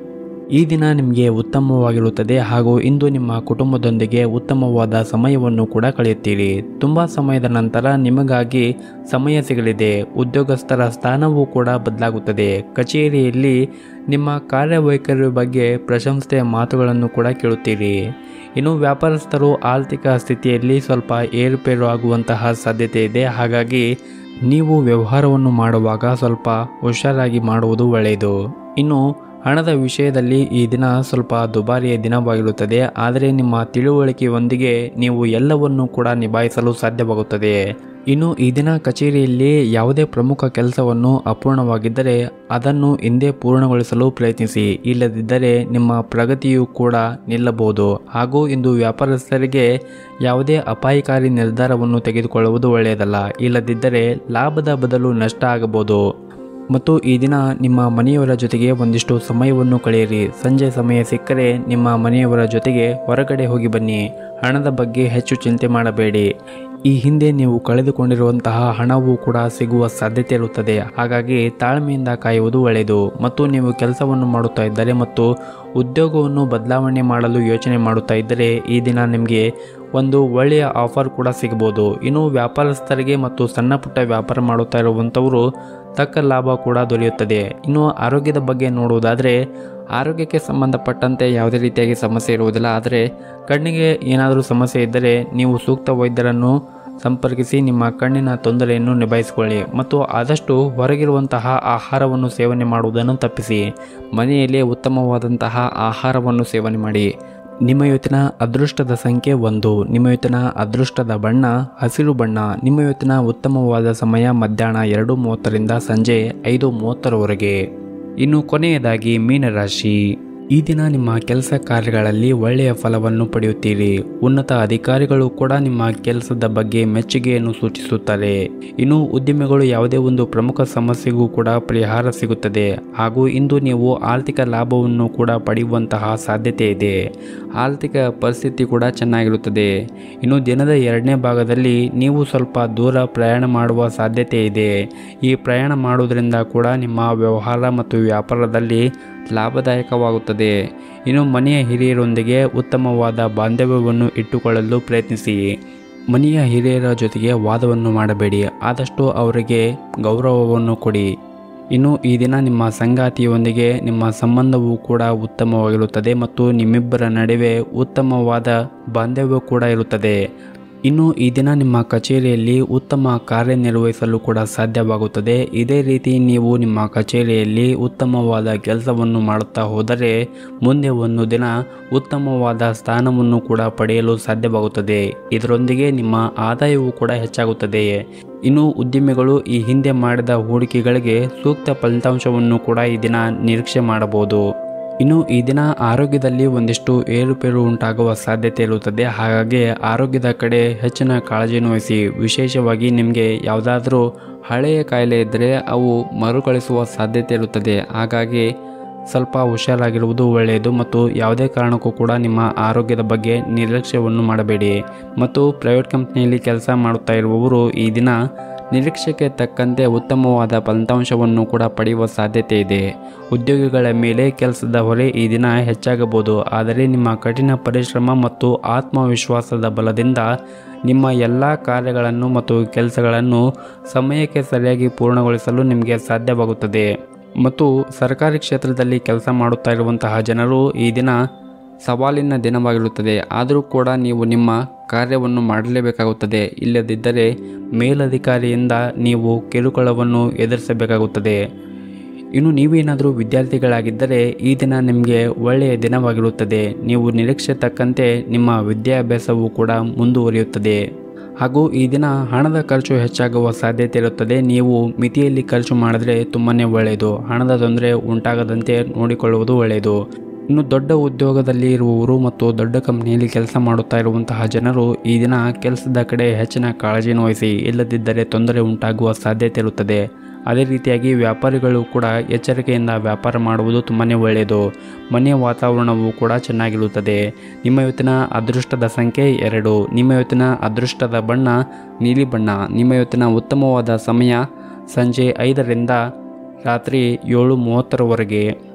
ಈ ದಿನ ನಿಮಗೆ ಉತ್ತಮವಾಗಿರುತ್ತದೆ ಹಾಗೂ ಇಂದು ನಿಮ್ಮ ಕುಟುಂಬದೊಂದಿಗೆ ಉತ್ತಮವಾದ ಸಮಯವನ್ನು ಕೂಡ ಕಳೆಯುತ್ತೀರಿ. ತುಂಬ ಸಮಯದ ನಂತರ ನಿಮಗಾಗಿ ಸಮಯ ಸಿಗಲಿದೆ. ಉದ್ಯೋಗಸ್ಥರ ಸ್ಥಾನವೂ ಕೂಡ ಬದಲಾಗುತ್ತದೆ. ಕಚೇರಿಯಲ್ಲಿ ನಿಮ್ಮ ಕಾರ್ಯವೈಖರಿ ಬಗ್ಗೆ ಪ್ರಶಂಸೆಯ ಮಾತುಗಳನ್ನು ಕೂಡ ಕೇಳುತ್ತೀರಿ. ಇನ್ನು ವ್ಯಾಪಾರಸ್ಥರು ಆರ್ಥಿಕ ಸ್ಥಿತಿಯಲ್ಲಿ ಸ್ವಲ್ಪ ಏರುಪೇರು ಆಗುವಂತಹ ಸಾಧ್ಯತೆ ಇದೆ. ಹಾಗಾಗಿ ನೀವು ವ್ಯವಹಾರವನ್ನು ಮಾಡುವಾಗ ಸ್ವಲ್ಪ ಹುಷಾರಾಗಿ ಮಾಡುವುದು ಒಳ್ಳೆಯದು. ಇನ್ನು ಹಣದ ವಿಷಯದಲ್ಲಿ ಈ ದಿನ ಸ್ವಲ್ಪ ದುಬಾರಿಯ ದಿನವಾಗಿರುತ್ತದೆ. ಆದರೆ ನಿಮ್ಮ ತಿಳುವಳಿಕೆಯೊಂದಿಗೆ ನೀವು ಎಲ್ಲವನ್ನೂ ಕೂಡ ನಿಭಾಯಿಸಲು ಸಾಧ್ಯವಾಗುತ್ತದೆ. ಇನ್ನು ಈ ದಿನ ಕಚೇರಿಯಲ್ಲಿ ಯಾವುದೇ ಪ್ರಮುಖ ಕೆಲಸವನ್ನು ಅಪೂರ್ಣವಾಗಿದ್ದರೆ ಅದನ್ನು ಹಿಂದೆ ಪೂರ್ಣಗೊಳಿಸಲು ಪ್ರಯತ್ನಿಸಿ. ಇಲ್ಲದಿದ್ದರೆ ನಿಮ್ಮ ಪ್ರಗತಿಯೂ ಕೂಡ ನಿಲ್ಲಬಹುದು. ಹಾಗೂ ಇಂದು ವ್ಯಾಪಾರಸ್ಥರಿಗೆ ಯಾವುದೇ ಅಪಾಯಕಾರಿ ನಿರ್ಧಾರವನ್ನು ತೆಗೆದುಕೊಳ್ಳುವುದು ಒಳ್ಳೆಯದಲ್ಲ. ಇಲ್ಲದಿದ್ದರೆ ಲಾಭದ ಬದಲು ನಷ್ಟ ಆಗಬಹುದು. ಮತ್ತು ಈ ದಿನ ನಿಮ್ಮ ಮನೆಯವರ ಜೊತೆಗೆ ಒಂದಿಷ್ಟು ಸಮಯವನ್ನು ಕಳೆಯಿರಿ. ಸಂಜೆ ಸಮಯ ಸಿಕ್ಕರೆ ನಿಮ್ಮ ಮನೆಯವರ ಜೊತೆಗೆ ಹೊರಗಡೆ ಹೋಗಿ ಬನ್ನಿ. ಹಣದ ಬಗ್ಗೆ ಹೆಚ್ಚು ಚಿಂತೆ ಮಾಡಬೇಡಿ. ಈ ಹಿಂದೆ ನೀವು ಕಳೆದುಕೊಂಡಿರುವಂತಹ ಹಣವೂ ಕೂಡ ಸಿಗುವ ಸಾಧ್ಯತೆ ಇರುತ್ತದೆ. ಹಾಗಾಗಿ ತಾಳ್ಮೆಯಿಂದ ಕಾಯುವುದು ಒಳ್ಳೆಯದು. ಮತ್ತು ನೀವು ಕೆಲಸವನ್ನು ಮಾಡುತ್ತಾ ಇದ್ದರೆ ಮತ್ತು ಉದ್ಯೋಗವನ್ನು ಬದಲಾವಣೆ ಮಾಡಲು ಯೋಚನೆ ಮಾಡುತ್ತಾ ಇದ್ದರೆ ಈ ದಿನ ನಿಮಗೆ ಒಂದು ಒಳ್ಳೆಯ ಆಫರ್ ಕೂಡ ಸಿಗಬಹುದು. ಇನ್ನು ವ್ಯಾಪಾರಸ್ಥರಿಗೆ ಮತ್ತು ಸಣ್ಣ ಪುಟ್ಟ ವ್ಯಾಪಾರ ಮಾಡುತ್ತಾ ಇರುವಂಥವರು ತಕ್ಕ ಲಾಭ ಕೂಡ ದೊರೆಯುತ್ತದೆ. ಇನ್ನು ಆರೋಗ್ಯದ ಬಗ್ಗೆ ನೋಡುವುದಾದರೆ ಆರೋಗ್ಯಕ್ಕೆ ಸಂಬಂಧಪಟ್ಟಂತೆ ಯಾವುದೇ ರೀತಿಯಾಗಿ ಸಮಸ್ಯೆ ಇರುವುದಿಲ್ಲ. ಆದರೆ ಕಣ್ಣಿಗೆ ಏನಾದರೂ ಸಮಸ್ಯೆ ಇದ್ದರೆ ನೀವು ಸೂಕ್ತ ವೈದ್ಯರನ್ನು ಸಂಪರ್ಕಿಸಿ ನಿಮ್ಮ ಕಣ್ಣಿನ ತೊಂದರೆಯನ್ನು ನಿಭಾಯಿಸಿಕೊಳ್ಳಿ. ಮತ್ತು ಆದಷ್ಟು ಹೊರಗಿರುವಂತಹ ಆಹಾರವನ್ನು ಸೇವನೆ ಮಾಡುವುದನ್ನು ತಪ್ಪಿಸಿ. ಮನೆಯಲ್ಲೇ ಉತ್ತಮವಾದಂತಹ ಆಹಾರವನ್ನು ಸೇವನೆ ಮಾಡಿ. ನಿಮ್ಮ ಇವತ್ತಿನ ಅದೃಷ್ಟದ ಸಂಖ್ಯೆ 1. ನಿಮ್ಮ ಇವತ್ತಿನ ಅದೃಷ್ಟದ ಬಣ್ಣ ಹಸಿರು ಬಣ್ಣ. ನಿಮ್ಮ ಇವತ್ತಿನ ಉತ್ತಮವಾದ ಸಮಯ ಮಧ್ಯಾಹ್ನ 2:30ರಿಂದ ಸಂಜೆ 5:30ರವರೆಗೆ. ಇನ್ನು ಕೊನೆಯದಾಗಿ ಮೀನರಾಶಿ. ಈ ದಿನ ನಿಮ್ಮ ಕೆಲಸ ಕಾರ್ಯಗಳಲ್ಲಿ ಒಳ್ಳೆಯ ಫಲವನ್ನು ಪಡೆಯುತ್ತೀರಿ. ಉನ್ನತ ಅಧಿಕಾರಿಗಳು ಕೂಡ ನಿಮ್ಮ ಕೆಲಸದ ಬಗ್ಗೆ ಮೆಚ್ಚುಗೆಯನ್ನು ಸೂಚಿಸುತ್ತಾರೆ. ಇನ್ನು ಉದ್ಯಮಿಗಳು ಯಾವುದೇ ಒಂದು ಪ್ರಮುಖ ಸಮಸ್ಯೆಗೂ ಕೂಡ ಪರಿಹಾರ ಸಿಗುತ್ತದೆ. ಹಾಗೂ ಇಂದು ನೀವು ಆರ್ಥಿಕ ಲಾಭವನ್ನು ಕೂಡ ಪಡೆಯುವಂತಹ ಸಾಧ್ಯತೆ ಇದೆ. ಆರ್ಥಿಕ ಪರಿಸ್ಥಿತಿ ಕೂಡ ಚೆನ್ನಾಗಿರುತ್ತದೆ. ಇನ್ನು ದಿನದ 2ನೇ ಭಾಗದಲ್ಲಿ ನೀವು ಸ್ವಲ್ಪ ದೂರ ಪ್ರಯಾಣ ಮಾಡುವ ಸಾಧ್ಯತೆ ಇದೆ. ಈ ಪ್ರಯಾಣ ಮಾಡುವುದರಿಂದ ಕೂಡ ನಿಮ್ಮ ವ್ಯವಹಾರ ಮತ್ತು ವ್ಯಾಪಾರದಲ್ಲಿ ಲಾಭದಾಯಕವಾಗುತ್ತದೆ. ಇನ್ನು ಮನೆಯ ಹಿರಿಯರೊಂದಿಗೆ ಉತ್ತಮವಾದ ಬಾಂಧವ್ಯವನ್ನು ಇಟ್ಟುಕೊಳ್ಳಲು ಪ್ರಯತ್ನಿಸಿ. ಮನೆಯ ಹಿರಿಯರ ಜೊತೆಗೆ ವಾದವನ್ನು ಮಾಡಬೇಡಿ. ಆದಷ್ಟು ಅವರಿಗೆ ಗೌರವವನ್ನು ಕೊಡಿ. ಇನ್ನು ಈ ದಿನ ನಿಮ್ಮ ಸಂಗಾತಿಯೊಂದಿಗೆ ನಿಮ್ಮ ಸಂಬಂಧವೂ ಕೂಡ ಉತ್ತಮವಾಗಿರುತ್ತದೆ ಮತ್ತು ನಿಮ್ಮಿಬ್ಬರ ನಡುವೆ ಉತ್ತಮವಾದ ಬಾಂಧವ್ಯ ಕೂಡ ಇರುತ್ತದೆ. ಇನ್ನು ಈ ದಿನ ನಿಮ್ಮ ಕಚೇರಿಯಲ್ಲಿ ಉತ್ತಮ ಕಾರ್ಯನಿರ್ವಹಿಸಲು ಕೂಡ ಸಾಧ್ಯವಾಗುತ್ತದೆ. ಇದೇ ರೀತಿ ನೀವು ನಿಮ್ಮ ಕಚೇರಿಯಲ್ಲಿ ಉತ್ತಮವಾದ ಕೆಲಸವನ್ನು ಮಾಡುತ್ತಾ ಹೋದರೆ ಮುಂದೆ ಒಂದು ದಿನ ಉತ್ತಮವಾದ ಸ್ಥಾನವನ್ನು ಕೂಡ ಪಡೆಯಲು ಸಾಧ್ಯವಾಗುತ್ತದೆ. ಇದರೊಂದಿಗೆ ನಿಮ್ಮ ಆದಾಯವೂ ಕೂಡ ಹೆಚ್ಚಾಗುತ್ತದೆ. ಇನ್ನು ಉದ್ಯಮಿಗಳು ಈ ಹಿಂದೆ ಮಾಡಿದ ಹೂಡಿಕೆಗಳಿಗೆ ಸೂಕ್ತ ಫಲಿತಾಂಶವನ್ನು ಕೂಡ ಈ ದಿನ ನಿರೀಕ್ಷೆ ಮಾಡಬಹುದು. ಇನ್ನು ಈ ದಿನ ಆರೋಗ್ಯದಲ್ಲಿ ಒಂದಿಷ್ಟು ಏರುಪೇರು ಉಂಟಾಗುವ ಸಾಧ್ಯತೆ ಇರುತ್ತದೆ. ಹಾಗಾಗಿ ಆರೋಗ್ಯದ ಕಡೆ ಹೆಚ್ಚಿನ ಕಾಳಜಿಯನ್ನು ವಹಿಸಿ. ವಿಶೇಷವಾಗಿ ನಿಮಗೆ ಯಾವುದಾದ್ರೂ ಹಳೆಯ ಕಾಯಿಲೆ ಇದ್ದರೆ ಅವು ಮರುಕಳಿಸುವ ಸಾಧ್ಯತೆ ಇರುತ್ತದೆ. ಹಾಗಾಗಿ ಸ್ವಲ್ಪ ಹುಷಾರಾಗಿರುವುದು ಒಳ್ಳೆಯದು. ಮತ್ತು ಯಾವುದೇ ಕಾರಣಕ್ಕೂ ಕೂಡ ನಿಮ್ಮ ಆರೋಗ್ಯದ ಬಗ್ಗೆ ನಿರ್ಲಕ್ಷ್ಯವನ್ನು ಮಾಡಬೇಡಿ. ಮತ್ತು ಪ್ರೈವೇಟ್ ಕಂಪ್ನಿಯಲ್ಲಿ ಕೆಲಸ ಮಾಡುತ್ತಾ ಇರುವವರು ಈ ದಿನ ನಿರೀಕ್ಷೆಗೆ ತಕ್ಕಂತೆ ಉತ್ತಮವಾದ ಫಲಿತಾಂಶವನ್ನು ಕೂಡ ಪಡೆಯುವ ಸಾಧ್ಯತೆ ಇದೆ. ಉದ್ಯೋಗಿಗಳ ಮೇಲೆ ಕೆಲಸದ ಹೊರೆ ಈ ದಿನ ಹೆಚ್ಚಾಗಬಹುದು. ಆದರೆ ನಿಮ್ಮ ಕಠಿಣ ಪರಿಶ್ರಮ ಮತ್ತು ಆತ್ಮವಿಶ್ವಾಸದ ಬಲದಿಂದ ನಿಮ್ಮ ಎಲ್ಲ ಕಾರ್ಯಗಳನ್ನು ಮತ್ತು ಕೆಲಸಗಳನ್ನು ಸಮಯಕ್ಕೆ ಸರಿಯಾಗಿ ಪೂರ್ಣಗೊಳಿಸಲು ನಿಮಗೆ ಸಾಧ್ಯವಾಗುತ್ತದೆ. ಮತ್ತು ಸರ್ಕಾರಿ ಕ್ಷೇತ್ರದಲ್ಲಿ ಕೆಲಸ ಮಾಡುತ್ತಾ ಇರುವಂತಹ ಜನರು ಈ ದಿನ ಸವಾಲಿನ ದಿನವಾಗಿರುತ್ತದೆ. ಆದರೂ ಕೂಡ ನೀವು ನಿಮ್ಮ ಕಾರ್ಯವನ್ನು ಮಾಡಲೇಬೇಕಾಗುತ್ತದೆ. ಇಲ್ಲದಿದ್ದರೆ ಮೇಲಧಿಕಾರಿಯಿಂದ ನೀವು ಕಿರುಕುಳವನ್ನು ಎದುರಿಸಬೇಕಾಗುತ್ತದೆ. ಇನ್ನು ನೀವೇನಾದರೂ ವಿದ್ಯಾರ್ಥಿಗಳಾಗಿದ್ದರೆ ಈ ದಿನ ನಿಮಗೆ ಒಳ್ಳೆಯ ದಿನವಾಗಿರುತ್ತದೆ. ನೀವು ನಿರೀಕ್ಷೆ ತಕ್ಕಂತೆ ನಿಮ್ಮ ವಿದ್ಯಾಭ್ಯಾಸವೂ ಕೂಡ ಮುಂದುವರಿಯುತ್ತದೆ. ಹಾಗೂ ಈ ದಿನ ಹಣದ ಖರ್ಚು ಹೆಚ್ಚಾಗುವ ಸಾಧ್ಯತೆ ಇರುತ್ತದೆ. ನೀವು ಮಿತಿಯಲ್ಲಿ ಖರ್ಚು ಮಾಡಿದ್ರೆ ತುಂಬಾ ಒಳ್ಳೆಯದು. ಹಣದ ತೊಂದರೆ ಉಂಟಾಗದಂತೆ ನೋಡಿಕೊಳ್ಳುವುದು ಒಳ್ಳೆಯದು. ಇನ್ನು ದೊಡ್ಡ ಉದ್ಯೋಗದಲ್ಲಿ ಇರುವವರು ಮತ್ತು ದೊಡ್ಡ ಕಂಪನಿಯಲ್ಲಿ ಕೆಲಸ ಮಾಡುತ್ತಾ ಇರುವಂತಹ ಜನರು ಈ ದಿನ ಕೆಲಸದ ಕಡೆ ಹೆಚ್ಚಿನ ಕಾಳಜಿಯನ್ನು ವಹಿಸಿ. ಇಲ್ಲದಿದ್ದರೆ ತೊಂದರೆ ಉಂಟಾಗುವ ಸಾಧ್ಯತೆ ಇರುತ್ತದೆ. ಅದೇ ರೀತಿಯಾಗಿ ವ್ಯಾಪಾರಿಗಳು ಕೂಡ ಎಚ್ಚರಿಕೆಯಿಂದ ವ್ಯಾಪಾರ ಮಾಡುವುದು ತುಂಬಾ ಒಳ್ಳೆಯದು. ಮನೆಯ ವಾತಾವರಣವೂ ಕೂಡ ಚೆನ್ನಾಗಿರುತ್ತದೆ. ನಿಮ್ಮ ಇವತ್ತಿನ ಅದೃಷ್ಟದ ಸಂಖ್ಯೆ 2. ನಿಮ್ಮ ಇವತ್ತಿನ ಅದೃಷ್ಟದ ಬಣ್ಣ ನೀಲಿ ಬಣ್ಣ. ನಿಮ್ಮ ಇವತ್ತಿನ ಉತ್ತಮವಾದ ಸಮಯ ಸಂಜೆ 5ರಿಂದ ರಾತ್ರಿ 7:30ರವರೆಗೆ.